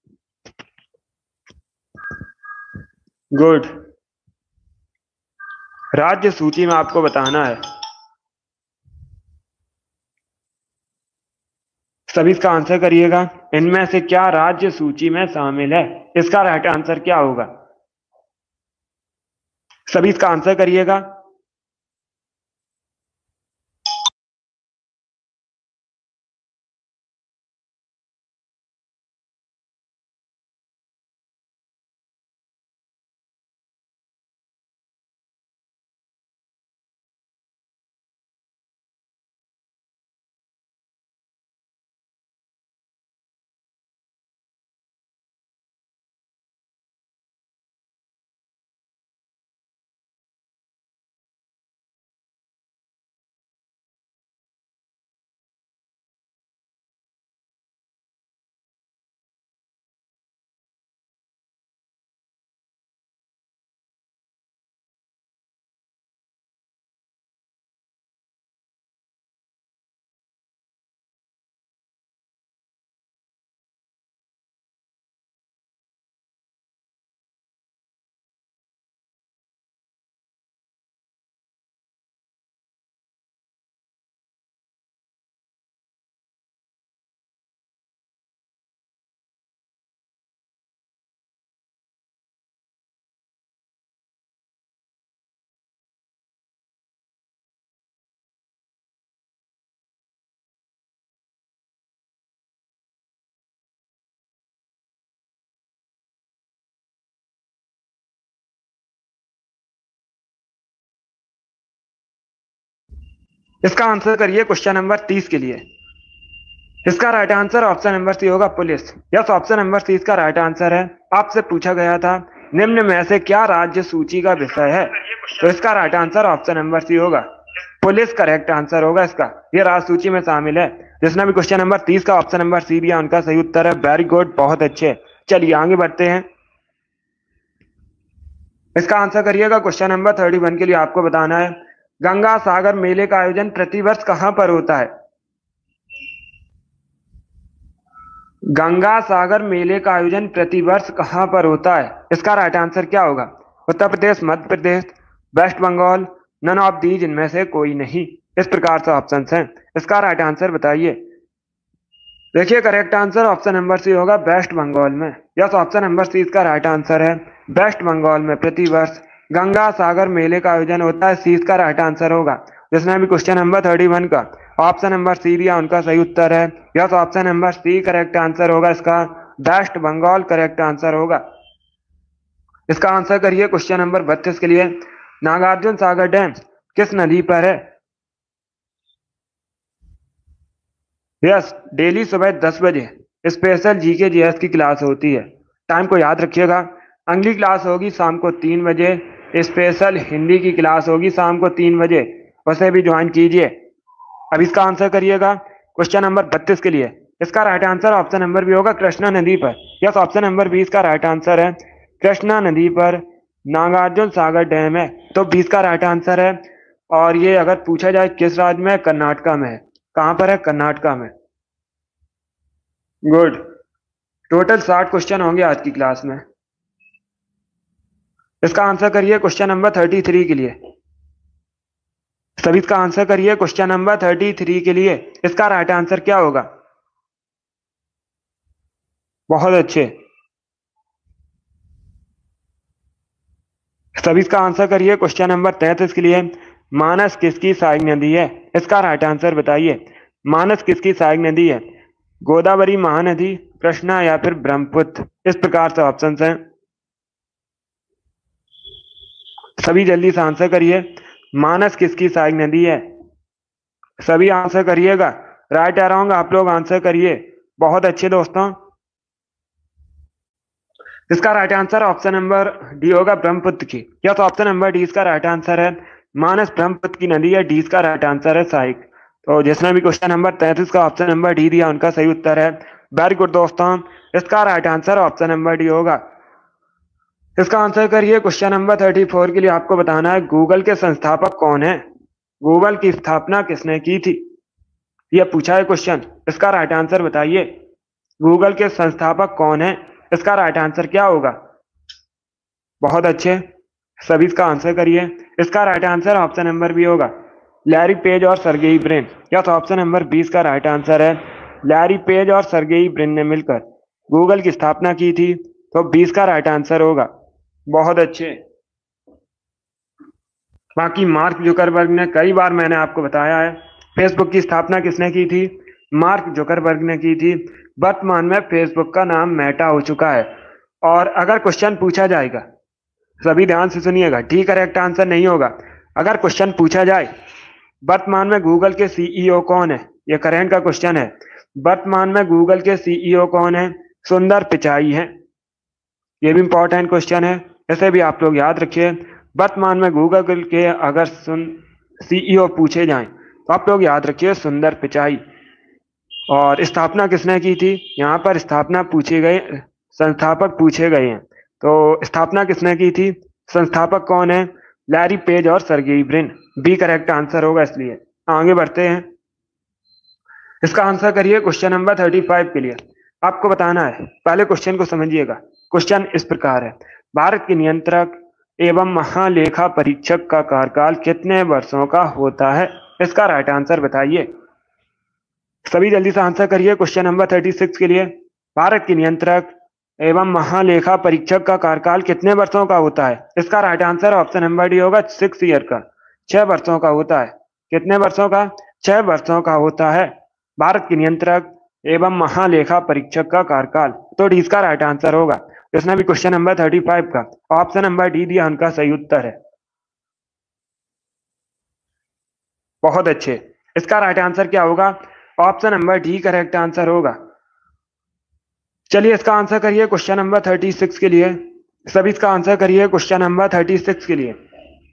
गुड। राज्य सूची में आपको बताना है सभी इसका आंसर करिएगा। इनमें से क्या राज्य सूची में शामिल है? इसका राइट आंसर क्या होगा? सभी इसका आंसर करिएगा। इसका आंसर करिए क्वेश्चन नंबर 30 के लिए। इसका right answer option number C होगा, police. Yes, option number C इसका राइट आंसर है। आपसे पूछा गया था निम्न में से क्या राज्य सूची का विषय है, तो इसका right answer option number C होगा, पुलिस करेक्ट आंसर होगा इसका। ये राज्य सूची में शामिल है। जिसने भी क्वेश्चन नंबर 30 का ऑप्शन नंबर सी दिया उनका सही उत्तर है। वेरी गुड, बहुत अच्छे। चलिए आगे बढ़ते हैं। इसका आंसर करिएगा। क्वेश्चन नंबर 31 के लिए आपको बताना है गंगा सागर मेले का आयोजन प्रतिवर्ष कहां पर होता है? गंगा सागर मेले का आयोजन प्रतिवर्ष कहां पर होता है? इसका राइट आंसर क्या होगा? Uttar Pradesh, Madhya Pradesh, West Bengal, none of these, इनमें से कोई नहीं। इस प्रकार से ऑप्शन हैं। इसका राइट आंसर बताइए। देखिए correct answer option number C होगा, वेस्ट बंगाल में। यस, ऑप्शन नंबर सी इसका राइट आंसर है। वेस्ट बंगाल में प्रतिवर्ष गंगा सागर मेले का आयोजन होता है। सी इसका राइट आंसर होगा। जिसने भी क्वेश्चन नंबर 31 का ऑप्शन नंबर सी दिया उनका सही उत्तर है। Yes, option number C correct answer होगा इसका, वेस्ट बंगाल करेक्ट आंसर होगा। इसका आंसर करिए क्वेश्चन नंबर 32 के लिए। नागार्जुन सागर डैम किस नदी पर है? यस, डेली सुबह 10 बजे स्पेशल जीके जीएस की क्लास होती है। टाइम को याद रखिएगा। अगली क्लास होगी शाम को 3 बजे। स्पेशल हिंदी की क्लास होगी शाम को 3 बजे, उसे भी ज्वाइन कीजिए। अब इसका आंसर करिएगा क्वेश्चन नंबर 32 के लिए। इसका right answer option number B होगा, कृष्णा नदी पर। यस, ऑप्शन नंबर 20 का राइट आंसर है। कृष्णा नदी पर नागार्जुन सागर डैम है, तो 20 का राइट आंसर है। और ये अगर पूछा जाए किस राज्य में, कर्नाटका में है। कहां पर है? कर्नाटका में। गुड। टोटल 60 क्वेश्चन होंगे आज की क्लास में। इसका आंसर करिए क्वेश्चन नंबर 33 के लिए। सभी इसका आंसर करिए क्वेश्चन नंबर 33 के लिए। इसका राइट आंसर क्या होगा? बहुत अच्छे। सभी इसका आंसर करिए क्वेश्चन नंबर 33 के लिए। मानस किसकी सहायक नदी है? इसका राइट आंसर बताइए। मानस किसकी सहायक नदी है? गोदावरी, महानदी, कृष्णा या फिर ब्रह्मपुत्र? इस प्रकार से ऑप्शन हैं। सभी जल्दी से आंसर करिए। मानस किसकी सहायक नदी है? सभी आंसर करिएगा। राइट या रॉन्ग आप लोग आंसर करिए। बहुत अच्छे दोस्तों। इसका right answer option number D होगा, ब्रह्मपुत्र की। या तो ऑप्शन नंबर डी इसका राइट आंसर है। मानस ब्रह्मपुत्र की नदी है। डी इसका राइट आंसर है, सहायक। तो जिसने भी क्वेश्चन नंबर 33 का ऑप्शन नंबर डी दिया उनका सही उत्तर है। वेरी गुड दोस्तों। इसका right answer option number D होगा। इसका आंसर करिए क्वेश्चन नंबर 34 के लिए। आपको बताना है गूगल के संस्थापक कौन है? गूगल की स्थापना किसने की थी? यह पूछा है क्वेश्चन। इसका राइट आंसर बताइए। गूगल के संस्थापक कौन है? इसका राइट आंसर क्या होगा? बहुत अच्छे। सभी इसका आंसर करिए। इसका right answer option number B होगा, लैरी पेज और सर्गेई ब्रिन। या तो ऑप्शन नंबर 20 का राइट आंसर है। लैरी पेज और सर्गेई ब्रिन ने मिलकर गूगल की स्थापना की थी? तो 20 का राइट आंसर होगा। बहुत अच्छे। बाकी मार्क जुकरबर्ग ने, कई बार मैंने आपको बताया है, फेसबुक की स्थापना किसने की थी? मार्क जुकरबर्ग ने की थी। वर्तमान में फेसबुक का नाम मेटा हो चुका है। और अगर क्वेश्चन पूछा जाएगा, सभी ध्यान से सुनिएगा, डी करेक्ट आंसर नहीं होगा। अगर क्वेश्चन पूछा जाए वर्तमान में गूगल के सीईओ कौन है, ये करेंट का क्वेश्चन है, वर्तमान में गूगल के सीईओ कौन है? सुंदर पिचाई है। ये भी इंपॉर्टेंट क्वेश्चन है, इसे भी आप लोग याद रखिए। वर्तमान में गूगल के अगर सीईओ पूछे जाएं तो आप लोग याद रखिए सुंदर पिचाई। और स्थापना किसने की थी? यहाँ पर स्थापना पूछे गए, संस्थापक पूछे गए हैं, तो स्थापना किसने की थी? संस्थापक कौन है? लैरी पेज और Sergey Brin. B correct answer होगा। इसलिए आगे बढ़ते हैं। इसका आंसर करिए क्वेश्चन नंबर 35 के लिए। आपको बताना है, पहले क्वेश्चन को समझिएगा। क्वेश्चन इस प्रकार है, भारत के नियंत्रक एवं महालेखा परीक्षक का कार्यकाल कितने वर्षों का होता है? इसका राइट आंसर बताइए। सभी जल्दी से आंसर करिए क्वेश्चन नंबर 36 के लिए। भारत के नियंत्रक एवं महालेखा परीक्षक का कार्यकाल कितने वर्षों का होता है? इसका right answer option number D होगा, 6 ईयर का, 6 वर्षों का होता है। कितने वर्षों का? 6 वर्षों का होता है भारत के नियंत्रक एवं महालेखा परीक्षक का कार्यकाल। तो डी इसका राइट आंसर होगा। इसने भी क्वेश्चन नंबर 35 का ऑप्शन नंबर डी दिया, उनका सही उत्तर है। बहुत अच्छे। इसका राइट आंसर क्या होगा? Option number D correct answer होगा। चलिए इसका आंसर करिए क्वेश्चन नंबर 36 के लिए। सभी इसका आंसर करिए क्वेश्चन नंबर 36 के लिए।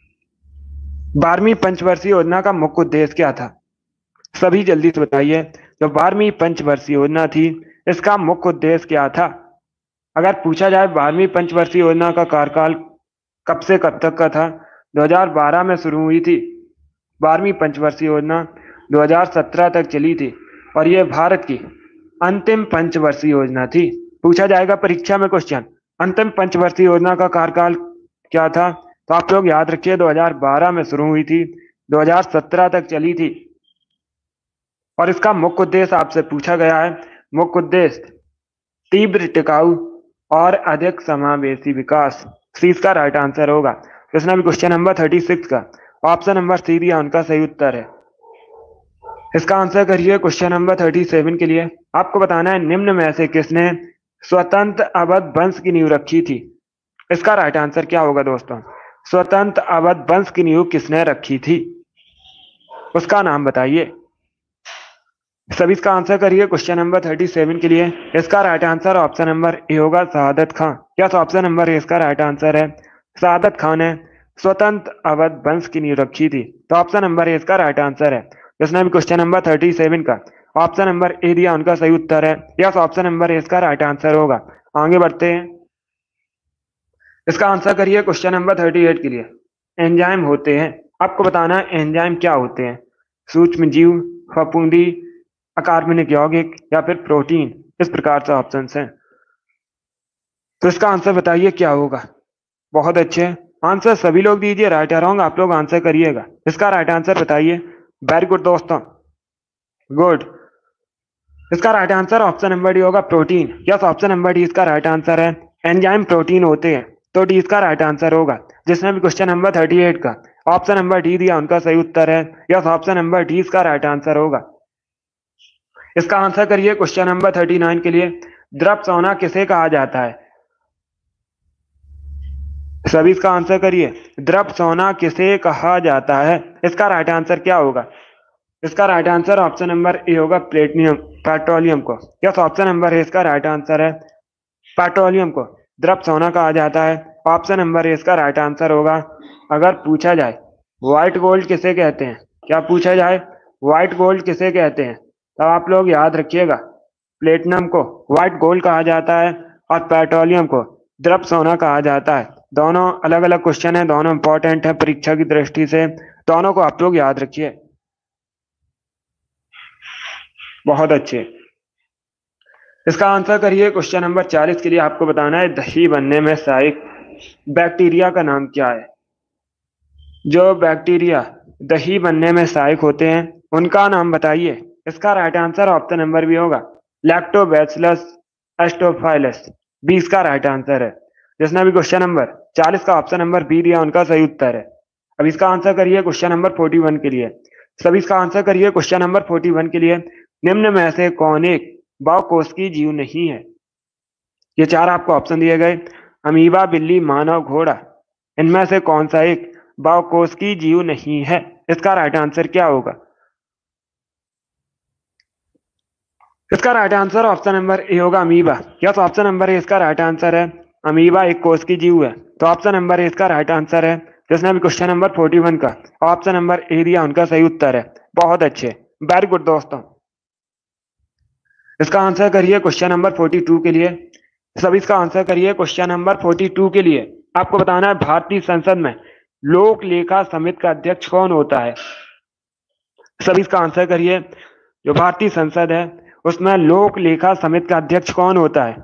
12वीं पंचवर्षीय योजना का मुख्य उद्देश्य क्या था? सभी जल्दी से बताइए। जो 12वीं पंचवर्षीय योजना थी, इसका मुख्य उद्देश्य क्या था? अगर पूछा जाए 12वीं पंचवर्षीय योजना का कार्यकाल कब से कब तक का था? 2012 में शुरू हुई थी। 12वीं पंचवर्षीय योजना 2017 तक चली थी और यह भारत की अंतिम पंचवर्षीय योजना थी। पूछा जाएगा परीक्षा में क्वेश्चन, अंतिम पंचवर्षीय योजना का कार्यकाल क्या था? तो आप लोग याद रखिए 2012 में शुरू हुई थी, 2017 तक चली थी। और इसका मुख्य उद्देश्य आपसे पूछा गया है। मुख्य उद्देश्य तीव्र, टिकाऊ और अधिक समावेशी विकास। सी इसका राइट आंसर होगा। इसने भी क्वेश्चन नंबर 36 का ऑप्शन नंबर सी दिया, उनका सही उत्तर है। इसका आंसर करिए क्वेश्चन नंबर 37 के लिए। आपको बताना है, निम्न में से किसने स्वतंत्र अवध वंश की नींव रखी थी? इसका राइट आंसर क्या होगा दोस्तों? स्वतंत्र अवध वंश की नींव किसने रखी थी, उसका नाम बताइए। सभी इसका आंसर करिए क्वेश्चन नंबर 37 के लिए। इसका right answer option number A होगा, Shahadat Khan. Yes, option number A इसका राइट आंसर है। शहादत खान ने स्वतंत्र अवध वंश की नींव रखी थी, तो ऑप्शन नंबर ए इसका राइट आंसर है। इसने भी क्वेश्चन नंबर 37 का ऑप्शन नंबर ए दिया, उनका सही उत्तर है। यस, ऑप्शन नंबर ए इसका राइट आंसर होगा। आगे बढ़ते हैं। इसका आंसर करिए क्वेश्चन नंबर 38 के लिए। एंजाइम होते हैं, आपको बताना है एंजाइम क्या होते हैं। सूक्ष्म जीव, फफूंदी, अकार्बनिक यौगिक या फिर प्रोटीन। इस प्रकार से ऑप्शंस हैं, तो इसका आंसर बताइए क्या होगा। बहुत अच्छे आंसर सभी लोग दीजिए, राइट या रॉन्ग आप लोग आंसर करिएगा। इसका राइट आंसर बताइए। वेरी गुड दोस्तों, गुड। इसका right answer option number D होगा, protein. Yes, option number D इसका राइट आंसर है। एंजाइम प्रोटीन होते हैं, तो डी इसका राइट आंसर होगा। जिसने भी क्वेश्चन नंबर 38 का ऑप्शन नंबर डी दिया, उनका सही उत्तर है। यस, ऑप्शन नंबर डी इसका राइट आंसर होगा। इसका आंसर करिए क्वेश्चन नंबर 39 के लिए। द्रव सोना किसे कहा जाता है? सभी इसका आंसर करिए। द्रव सोना किसे कहा जाता है? इसका राइट आंसर क्या होगा? इसका right answer option number A होगा, प्लेटिनियम, पेट्रोलियम को। यस, ऑप्शन नंबर ए इसका राइट आंसर है। पेट्रोलियम को द्रव सोना कहा जाता है। ऑप्शन नंबर ए इसका राइट आंसर होगा। अगर पूछा जाए व्हाइट गोल्ड किसे कहते हैं, क्या पूछा जाए व्हाइट गोल्ड किसे कहते हैं, तब आप लोग याद रखिएगा प्लेटिनम को व्हाइट गोल्ड कहा जाता है और पेट्रोलियम को द्रव सोना कहा जाता है। दोनों अलग अलग क्वेश्चन है, दोनों इंपॉर्टेंट है परीक्षा की दृष्टि से, दोनों को आप लोग याद रखिए। बहुत अच्छे। इसका आंसर करिए क्वेश्चन नंबर 40 के लिए। आपको बताना है, दही बनने में सहायक बैक्टीरिया का नाम क्या है? जो बैक्टीरिया दही बनने में सहायक होते हैं उनका नाम बताइए। इसका right answer option number B होगा लैक्टोबैसिलस एस्टोफाइलस। बी इसका राइट आंसर है। जिसने अभी क्वेश्चन नंबर 40 का ऑप्शन नंबर बी दिया उनका सही उत्तर है। अब इसका आंसर करिए क्वेश्चन नंबर 41 के लिए। सभी इसका आंसर करिए क्वेश्चन नंबर 41 के लिए। निम्न में से कौन एक बहुकोषीय जीव नहीं है? ये चार आपको ऑप्शन दिए गए, अमीबा, बिल्ली, मानव, घोड़ा। इनमें से कौन सा एक बहुकोषीय जीव नहीं है? इसका राइट आंसर क्या होगा? इसका right answer option number A होगा amoeba. Yes, option number A इसका राइट आंसर है। अमीबा एक कोष की जीव है, तो ऑप्शन नंबर ए इसका राइट आंसर है। जिसने अभी क्वेश्चन नंबर 41 का ऑप्शन नंबर ए दिया उनका सही उत्तर है। बहुत अच्छे, वेरी गुड दोस्तों। इसका आंसर करिए क्वेश्चन नंबर 42 के लिए। सभी इसका आंसर करिए क्वेश्चन नंबर 42 के लिए। आपको बताना है भारतीय संसद में लोक लेखा समिति का अध्यक्ष कौन होता है? सभी इसका आंसर करिए। जो भारतीय संसद है उसमें लोक लेखा समिति का अध्यक्ष कौन होता है?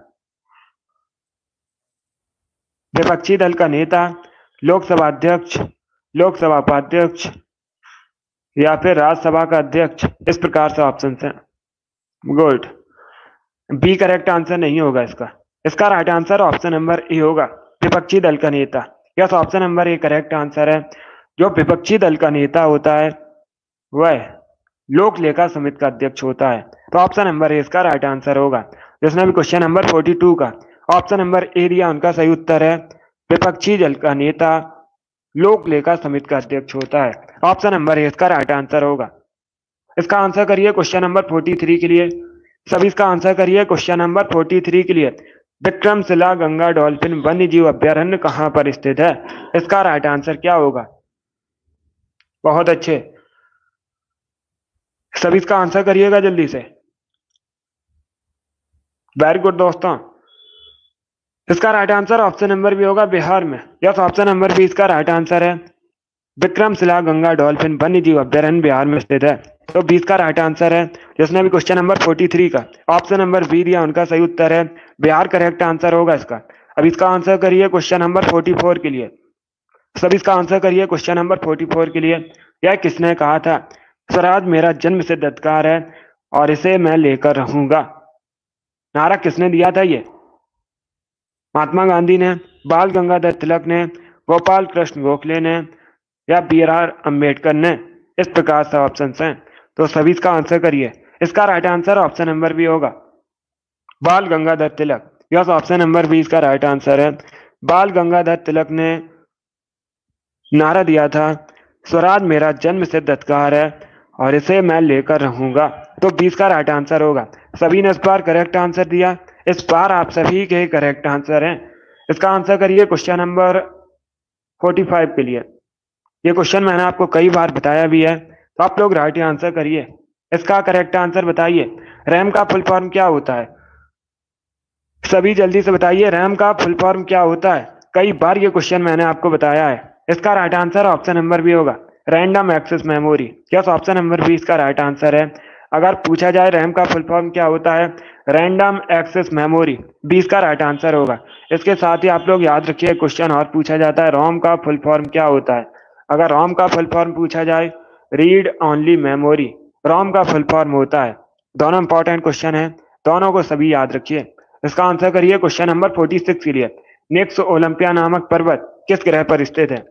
विपक्षी दल का नेता, लोकसभा अध्यक्ष, लोकसभा उपाध्यक्ष या फिर राज्यसभा का अध्यक्ष। इस प्रकार से ऑप्शन है। गुड, बी करेक्ट आंसर नहीं होगा इसका। इसका right answer option number A होगा, विपक्षी दल का नेता। Yes, option number A correct answer है। जो विपक्षी दल का नेता होता है वह लोक लेखा समिति का अध्यक्ष होता है, तो ऑप्शन नंबर ए इसका राइट आंसर होगा। जिसने भी क्वेश्चन नंबर 42 का ऑप्शन नंबर ए दिया उनका सही उत्तर है। विपक्षी दल का नेता लोक लेखा समिति का अध्यक्ष होता है, ऑप्शन नंबर ए इसका राइट आंसर होगा। इसका आंसर करिए क्वेश्चन नंबर 43 के लिए। सभी इसका आंसर करिए क्वेश्चन नंबर 43 के लिए। विक्रमशिला गंगा डॉल्फिन वन्य जीव अभ्यारण्य कहां पर स्थित है? इसका राइट आंसर क्या होगा? बहुत अच्छे, सभी इसका आंसर करिएगा जल्दी से। वेरी गुड दोस्तों। इसका right answer option number B होगा, बिहार में। यस, ऑप्शन नंबर बी इसका राइट आंसर है। विक्रमशिला गंगा डॉल्फिन वन्य जीव अभ्यारण्य बिहार में स्थित है, तो 20 का राइट आंसर है। जिसने भी क्वेश्चन नंबर 43 का ऑप्शन नंबर बी दिया उनका सही उत्तर है। बिहार करेक्ट आंसर होगा इसका। अब इसका आंसर करिए क्वेश्चन नंबर 44 के लिए। सभी इसका आंसर करिए क्वेश्चन नंबर 44 के लिए। यह किसने कहा था स्वराज मेरा जन्म सिद्ध अधिकार है और इसे मैं लेकर रहूंगा? नारा किसने दिया था ये? महात्मा गांधी ने, बाल गंगाधर तिलक ने, गोपाल कृष्ण गोखले ने या बी.आर. अम्बेडकर ने? इस प्रकार से ऑप्शन हैं, तो सभी इसका आंसर करिए। इसका right answer option number B होगा, Bal Gangadhar Tilak. Yes, option number B इसका राइट आंसर है। बाल गंगाधर तिलक ने नारा दिया था स्वराज मेरा जन्म सिद्ध अधिकार है और इसे मैं लेकर रहूंगा, तो 20 का राइट आंसर होगा। सभी ने इस बार करेक्ट आंसर दिया। इस बार आप सभी के करेक्ट आंसर हैं। इसका आंसर करिए क्वेश्चन नंबर 45 के लिए। ये क्वेश्चन मैंने आपको कई बार बताया भी है, तो आप लोग राइट आंसर करिए। इसका करेक्ट आंसर बताइए। रैम का फुल फॉर्म क्या होता है? सभी जल्दी से बताइए, रैम का फुल फॉर्म क्या होता है? कई बार ये क्वेश्चन मैंने आपको बताया है। इसका right answer option number B होगा, random access memory. Yes, option number B इसका राइट आंसर है। अगर पूछा जाए रैम का फुल फॉर्म क्या होता है, रैंडम एक्सेस मेमोरी, 20 का राइट आंसर होगा। इसके साथ ही आप लोग याद रखिए क्वेश्चन और पूछा जाता है रोम का फुल फॉर्म क्या होता है? अगर रोम का फुल फॉर्म पूछा जाए, रीड ओनली मेमोरी, रोम का फुल फॉर्म होता है। दोनों इंपॉर्टेंट क्वेश्चन है, दोनों को सभी याद रखिए। इसका आंसर करिए क्वेश्चन नंबर 46 के लिए। नेक्स्ट ओलंपिया नामक पर्वत किस ग्रह पर स्थित है?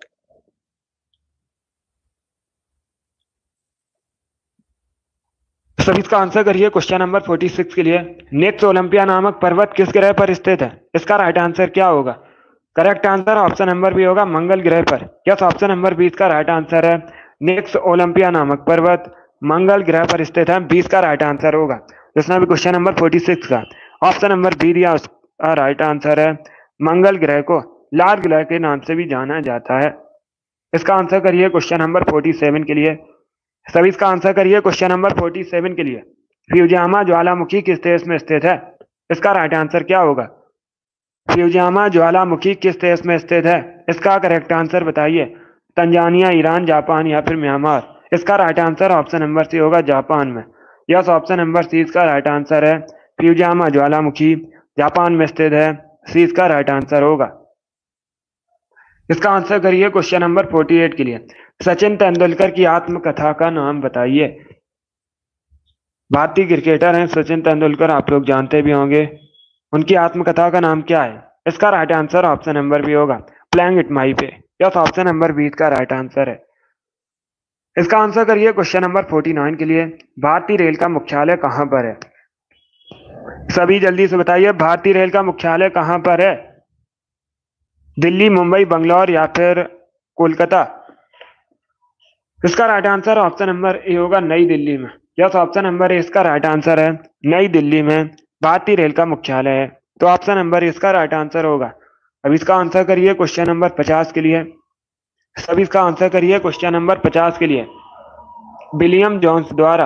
सभी इसका आंसर करिए क्वेश्चन नंबर 46 के लिए। नेक्स्ट ओलंपिया नामक पर्वत किस ग्रह पर स्थित है? इसका राइट आंसर क्या होगा? Correct answer option number B होगा, मंगल ग्रह पर। यस, ऑप्शन नंबर बी इसका राइट आंसर है। नेक्स्ट ओलंपिया नामक पर्वत मंगल ग्रह पर स्थित है, 20 का राइट आंसर होगा। जिसने भी क्वेश्चन नंबर 46 का ऑप्शन नंबर बी दिया उसका राइट आंसर है। मंगल ग्रह को लाल ग्रह के नाम से भी जाना जाता है। इसका आंसर करिए क्वेश्चन नंबर 47 के लिए। सभी इसका आंसर करिए क्वेश्चन नंबर 47 के लिए। फ्यूजियामा ज्वालामुखी किस देश में स्थित है? इसका राइट आंसर क्या होगा? फ्यूजियामा ज्वालामुखी किस देश में स्थित है? इसका करेक्ट आंसर बताइए। तंजानिया, ईरान, जापान या फिर म्यांमार? इसका right answer option number C होगा, जापान में। यस, ऑप्शन नंबर सी इसका राइट आंसर है। फ्यूजियामा ज्वालामुखी जापान में स्थित है, सी इसका राइट आंसर होगा। इसका आंसर करिए क्वेश्चन नंबर 48 के लिए। सचिन तेंदुलकर की आत्मकथा का नाम बताइए। भारतीय क्रिकेटर हैं सचिन तेंदुलकर, आप लोग जानते भी होंगे। उनकी आत्मकथा का नाम क्या है? इसका right answer option number B होगा, playing it my way. Yes, option number B इसका राइट आंसर है। इसका आंसर करिए क्वेश्चन नंबर 49 के लिए। भारतीय रेल का मुख्यालय कहां पर है? सभी जल्दी से बताइए, भारतीय रेल का मुख्यालय कहां पर है? दिल्ली, मुंबई, बंगलौर या फिर कोलकाता? इसका right answer option number A होगा, नई दिल्ली में। यस, ऑप्शन नंबर ए इसका राइट आंसर है। नई दिल्ली में भारतीय रेल का मुख्यालय है, तो ऑप्शन नंबर इसका राइट आंसर होगा। अब इसका आंसर करिए क्वेश्चन नंबर 50 के लिए। सब इसका आंसर करिए क्वेश्चन नंबर 50 के लिए। विलियम जोन्स द्वारा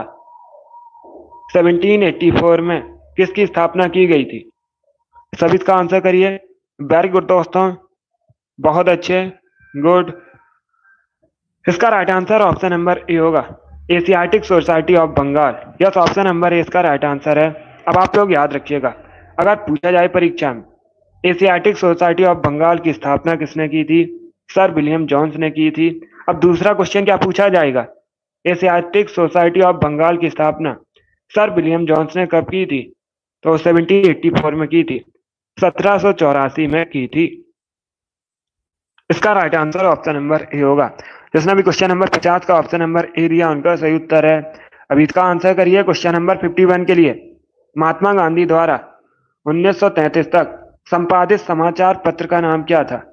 1784 में किसकी स्थापना की गई थी? सब इसका आंसर करिए। वेरी गुड दोस्तों, बहुत अच्छे, गुड। इसका right answer option number A होगा, Asiatic Society of Bengal. Yes, option number A इसका राइट आंसर है। अब आप लोग याद रखिएगा, अगर पूछा जाए परीक्षा में एशियाटिक सोसाइटी ऑफ बंगाल की स्थापना किसने की थी? सर विलियम जोन्स ने की थी। अब दूसरा क्वेश्चन क्या पूछा जाएगा? एशियाटिक सोसाइटी ऑफ बंगाल की स्थापना सर विलियम जोन्स ने कब की थी? तो 1784 में की थी, 1784 में की थी। इसका right answer option number A होगा। जिसने भी क्वेश्चन नंबर 50 का ऑप्शन नंबर ए दिया उनका सही उत्तर है। अब इसका आंसर करिए क्वेश्चन नंबर 51 के लिए। महात्मा गांधी द्वारा 1933 तक संपादित समाचार पत्र का नाम क्या था?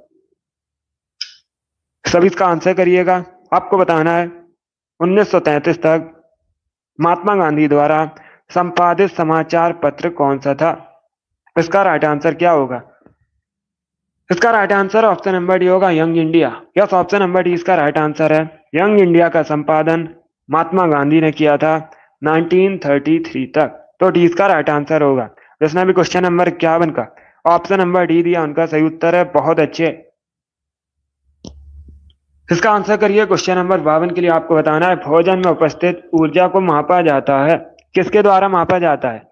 सब इसका आंसर करिएगा, आपको बताना है 1933 तक महात्मा गांधी द्वारा संपादित समाचार पत्र कौन सा था? इसका राइट आंसर क्या होगा? इसका right answer option number D होगा, Young India. Yes, option number D इसका राइट आंसर है। यंग इंडिया का संपादन महात्मा गांधी ने किया था 1933 तक, तो डी इसका राइट आंसर होगा। जिसने भी क्वेश्चन नंबर 51 का ऑप्शन नंबर डी दिया उनका सही उत्तर है, बहुत अच्छे। इसका आंसर करिए क्वेश्चन नंबर 52 के लिए। आपको बताना है भोजन में उपस्थित ऊर्जा को मापा जाता है, किसके द्वारा मापा जाता है?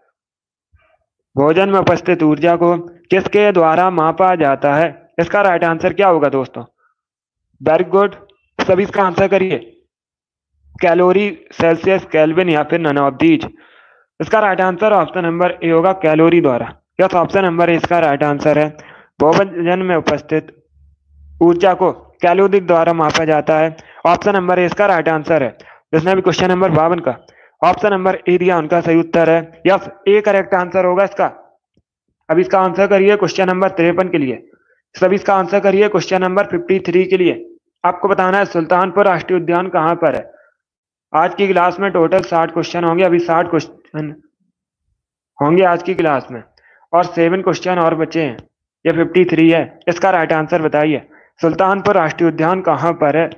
भोजन में उपस्थित ऊर्जा को किसके द्वारा मापा जाता है? इसका राइट आंसर क्या होगा दोस्तों? वेरी गुड, सभी इसका आंसर करिए। कैलोरी, सेल्सियस, केल्विन या फिर नन ऑफ दीज? इसका right answer option number A होगा, कैलोरी द्वारा। यस, ऑप्शन नंबर ए इसका राइट आंसर है। भोजन में उपस्थित ऊर्जा को कैलोरी द्वारा मापा जाता है, ऑप्शन नंबर ए इसका राइट आंसर है। जिसने भी क्वेश्चन नंबर 52 का ऑप्शन नंबर ए दिया उनका सही उत्तर है। यस, ए करेक्ट आंसर होगा इसका। अब इसका आंसर करिए क्वेश्चन नंबर 53 के लिए। सभी इसका आंसर करिए क्वेश्चन नंबर 53 के लिए। आपको बताना है सुल्तानपुर राष्ट्रीय उद्यान कहां पर है? आज की क्लास में टोटल 60 क्वेश्चन होंगे, अभी 60 क्वेश्चन होंगे आज की क्लास में, और 7 क्वेश्चन और बचे हैं। ये 53 है। इसका राइट आंसर बताइए, सुल्तानपुर राष्ट्रीय उद्यान कहां पर है?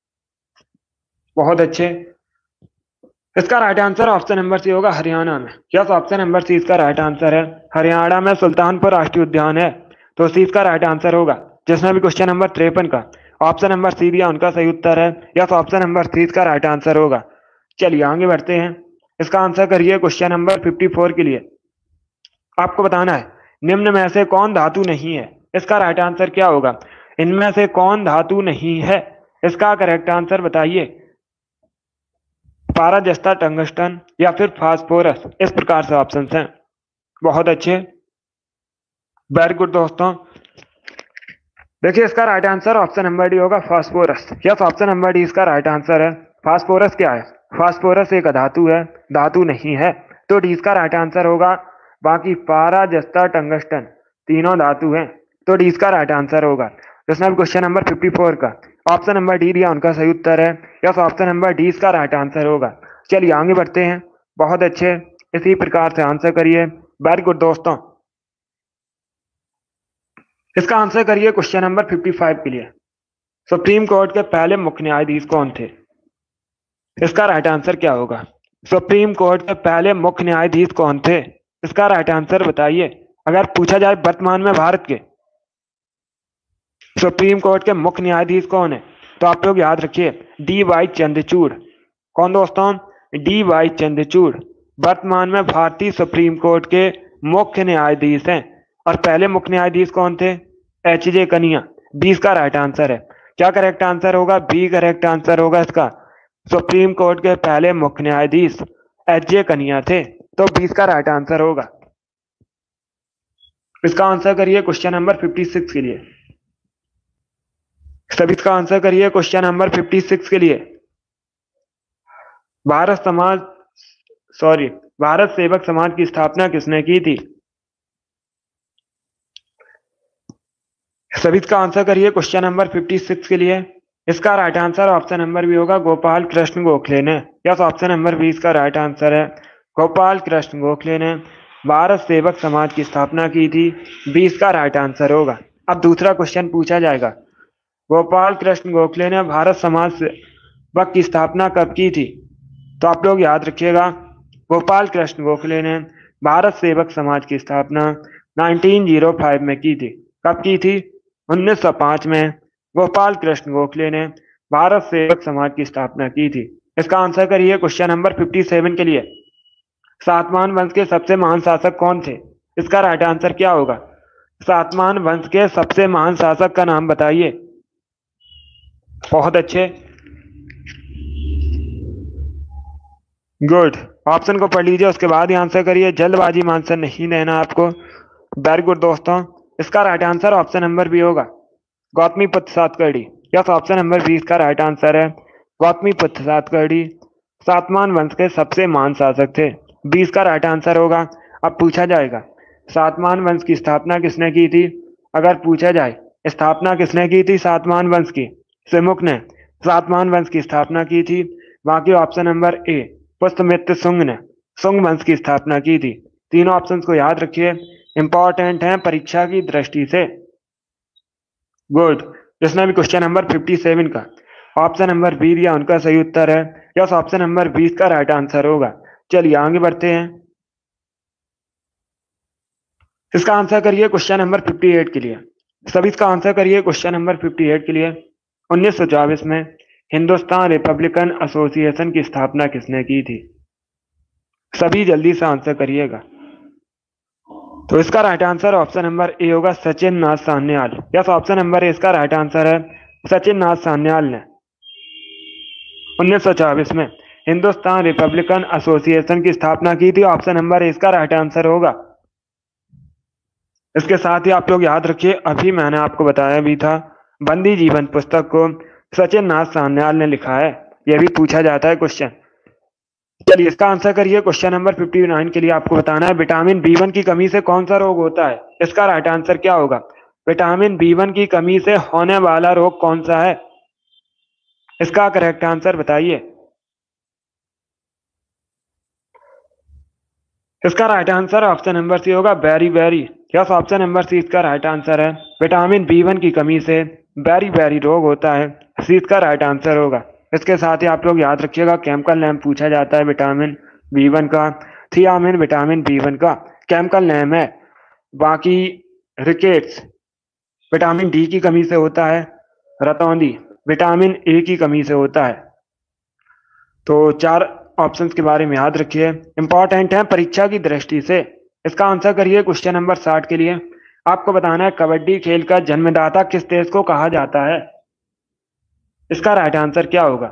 बहुत अच्छे। इसका right answer option number C होगा, हरियाणा में। यस, ऑप्शन नंबर सी इसका राइट आंसर है। हरियाणा में सुल्तानपुर राष्ट्रीय उद्यान है, तो सी इसका राइट आंसर होगा। जिसने भी क्वेश्चन नंबर 53 का ऑप्शन नंबर सी दिया उनका सही उत्तर है। यस, ऑप्शन नंबर सी इसका राइट आंसर होगा। चलिए आगे बढ़ते हैं। इसका आंसर करिए क्वेश्चन नंबर 54 के लिए। आपको बताना है निम्न में से कौन धातु नहीं है? इसका राइट आंसर क्या होगा? इनमें से कौन धातु नहीं है? इसका करेक्ट आंसर बताइए। पारा, जस्ता, टंगस्टन या फिर फास्फोरस? इस प्रकार से ऑप्शंस हैं। बहुत अच्छे, वेरी गुड दोस्तों। देखिए इसका right answer option number D होगा, phosphorus. Yes, option number D इसका राइट आंसर है। फास्फोरस क्या है? फास्फोरस एक धातु है, धातु नहीं है, तो डी इसका राइट आंसर होगा। बाकी पारा, जस्ता, टंगस्टन तीनों धातु हैं, तो डी इसका राइट आंसर होगा। जिसने भी क्वेश्चन नंबर 54 का ऑप्शन नंबर डी दिया उनका सही उत्तर है। यस, ऑप्शन नंबर डी इसका राइट आंसर होगा। चलिए आगे बढ़ते हैं। बहुत अच्छे, इसी प्रकार से आंसर करिए। वेरी गुड दोस्तों। इसका आंसर करिए क्वेश्चन नंबर 55 के लिए। सुप्रीम कोर्ट के पहले मुख्य न्यायाधीश कौन थे? इसका राइट आंसर क्या होगा? सुप्रीम कोर्ट के पहले मुख्य न्यायाधीश कौन थे? इसका राइट आंसर बताइए। अगर पूछा जाए वर्तमान में भारत के सुप्रीम कोर्ट के मुख्य न्यायाधीश कौन है, तो आप लोग याद रखिए, डी वाई चंद्रचूड़। कौन दोस्तों? डी वाई चंद्रचूड़ वर्तमान में भारतीय सुप्रीम कोर्ट के मुख्य न्यायाधीश हैं। और पहले मुख्य न्यायाधीश कौन थे? एच जे कनिया। बी इसका राइट आंसर है। क्या करेक्ट आंसर होगा? बी करेक्ट आंसर होगा इसका। सुप्रीम कोर्ट के पहले मुख्य न्यायाधीश एच.जे. कन्या थे। तो 20 का राइट आंसर होगा। इसका आंसर करिए क्वेश्चन नंबर 56 के लिए। सभी इसका आंसर करिए क्वेश्चन नंबर 56 के लिए। भारत समाज सॉरी भारत सेवक समाज की स्थापना किसने की थी? सभी इसका आंसर करिए क्वेश्चन नंबर 56 के लिए। इसका right answer option number B होगा, गोपाल कृष्ण गोखले ने। यस, ऑप्शन नंबर बी इसका राइट आंसर है। गोपाल कृष्ण गोखले ने भारत सेवक समाज की स्थापना की थी। 20 का राइट आंसर होगा। अब दूसरा क्वेश्चन पूछा जाएगा, गोपाल कृष्ण गोखले ने भारत समाज सेवक की स्थापना कब की थी? तो आप लोग याद रखिएगा, गोपाल कृष्ण गोखले ने भारत सेवक समाज की स्थापना 1905 में की थी। कब की थी? 1905 में गोपाल कृष्ण गोखले ने भारत सेवक समाज की स्थापना की थी। इसका आंसर करिए क्वेश्चन नंबर 57 के लिए। सातवाहन वंश के सबसे महान शासक कौन थे? इसका राइट आंसर क्या होगा? सातवाहन वंश के सबसे महान शासक का नाम बताइए। बहुत अच्छे, गुड। ऑप्शन को पढ़ लीजिए, उसके बाद ही आंसर करिए। जल्दबाजी में आंसर नहीं देना आपको। वेरी गुड दोस्तों। इसका right answer option number B होगा, Gautamiputra Satakarni. Yes, option number B इसका राइट आंसर है। गौतमीपुत्र सातकर्णी सातवाहन वंश के सबसे महान शासक थे। 20 का राइट आंसर होगा। अब पूछा जाएगा, सातवाहन वंश की स्थापना किसने की थी? अगर पूछा जाए स्थापना किसने की थी सातवाहन वंश की, सिमुक ने सातवाहन वंश की स्थापना की थी। बाकी option number A, Pushyamitra Shunga ने शुंग वंश की स्थापना की थी। तीनों ऑप्शंस को याद रखिए, इंपॉर्टेंट हैं परीक्षा की दृष्टि से। गुड। जिसने भी क्वेश्चन नंबर 57 का ऑप्शन नंबर बी दिया उनका सही उत्तर है। यस, ऑप्शन नंबर 20 का राइट आंसर होगा। चलिए आगे बढ़ते हैं। इसका आंसर करिए क्वेश्चन नंबर 58 के लिए। सभी इसका आंसर करिए क्वेश्चन नंबर 58 के लिए। 1924 में हिंदुस्तान रिपब्लिकन एसोसिएशन की स्थापना किसने की थी? सभी जल्दी से आंसर करिएगा। तो इसका right answer option number A होगा, Sachin Nath Sanyal. Yes, option number A इसका राइट आंसर है। सचिन नाथ सान्याल ने 1924 में हिंदुस्तान रिपब्लिकन एसोसिएशन की स्थापना की थी। ऑप्शन नंबर ए इसका राइट आंसर होगा। इसके साथ ही आप लोग याद रखिए, अभी मैंने आपको बताया भी था, बंदी जीवन पुस्तक को सचिन नाथ सान्याल ने लिखा है। यह भी पूछा जाता है क्वेश्चन। चलिए इसका आंसर करिए क्वेश्चन नंबर 59 के लिए। आपको बताना है विटामिन बी1 की कमी से कौन सा रोग होता है? इसका राइट आंसर क्या होगा? विटामिन बी1 की कमी से होने वाला रोग कौन सा है? इसका करेक्ट आंसर बताइए। इसका right answer option number C होगा, beriberi. Yes, option number C इसका राइट आंसर है। विटामिन बी1 की कमी से बेरी बेरी रोग होता है। सी इसका राइट आंसर होगा। इसके साथ ही आप लोग याद रखिएगा, केमिकल नेम पूछा जाता है विटामिन बी1 का। थियामिन विटामिन बी1 का केमिकल नेम है। बाकी रिकेट्स विटामिन डी की कमी से होता है। रतौंधी विटामिन ए की कमी से होता है। तो 4 ऑप्शंस के बारे में याद रखिए, इंपॉर्टेंट है परीक्षा की दृष्टि से। इसका आंसर करिए क्वेश्चन नंबर 60 के लिए। आपको बताना है कबड्डी खेल का जन्मदाता किस देश को कहा जाता है? इसका राइट आंसर क्या होगा?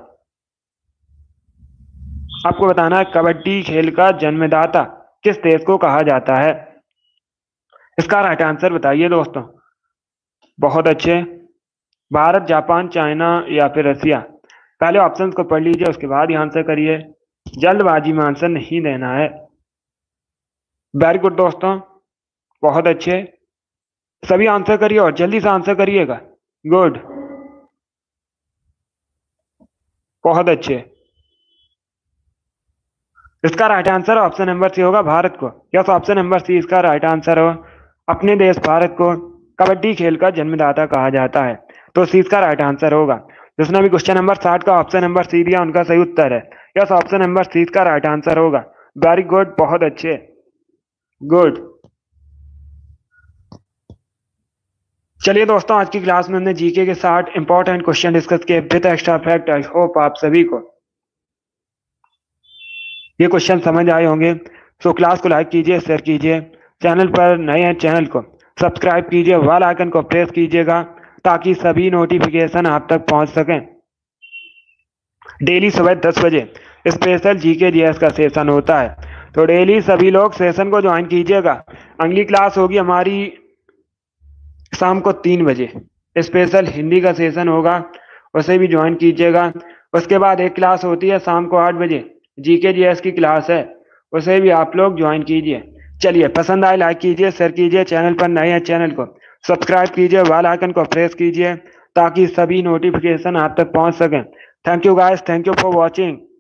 आपको बताना है कबड्डी खेल का जन्मदाता किस देश को कहा जाता है? इसका राइट आंसर बताइए दोस्तों। बहुत अच्छे। भारत, जापान, चाइना या फिर रसिया? पहले ऑप्शन को पढ़ लीजिए, उसके बाद ही आंसर करिए। जल्दबाजी में आंसर नहीं देना है। वेरी गुड दोस्तों, बहुत अच्छे। सभी आंसर करिए और जल्दी से आंसर करिएगा। गुड, बहुत अच्छे। इसका right answer option number C होगा, भारत को। यस, ऑप्शन नंबर सी इसका राइट आंसर हो। अपने देश भारत को कबड्डी खेल का जन्मदाता कहा जाता है। तो सी इसका राइट आंसर होगा। जिसने भी क्वेश्चन नंबर 60 का ऑप्शन नंबर सी दिया उनका सही उत्तर है। यस, ऑप्शन नंबर सी इसका राइट आंसर होगा। वेरी गुड, बहुत अच्छे। गुड। चलिए दोस्तों, आज की क्लास में हमने जीके के 60 इंपॉर्टेंट क्वेश्चन डिस्कस किए with extra fact. I hope आप सभी को ये क्वेश्चन समझ आए होंगे। सो क्लास को लाइक कीजिए, शेयर कीजिए। चैनल पर नए हैं, चैनल को सब्सक्राइब कीजिए, बेल आइकन को प्रेस कीजिएगा ताकि सभी नोटिफिकेशन आप तक पहुंच सकें। डेली सुबह 10 बजे स्पेशल जीके जीएस का सेशन होता है। तो डेली सभी लोग सेशन को ज्वाइन कीजिएगा। अगली क्लास होगी हमारी शाम को 3 बजे। स्पेशल हिंदी का सेशन होगा, उसे भी ज्वाइन कीजिएगा। उसके बाद एक क्लास होती है शाम को 8 बजे, जीके जीएस की क्लास है, उसे भी आप लोग ज्वाइन कीजिए। चलिए, पसंद आए लाइक कीजिए, शेयर कीजिए। चैनल पर नए हैं चैनल को सब्सक्राइब कीजिए, बेल आइकन को प्रेस कीजिए ताकि सभी नोटिफिकेशन आप तक पहुंच सकें। Thank you guys, thank you for watching.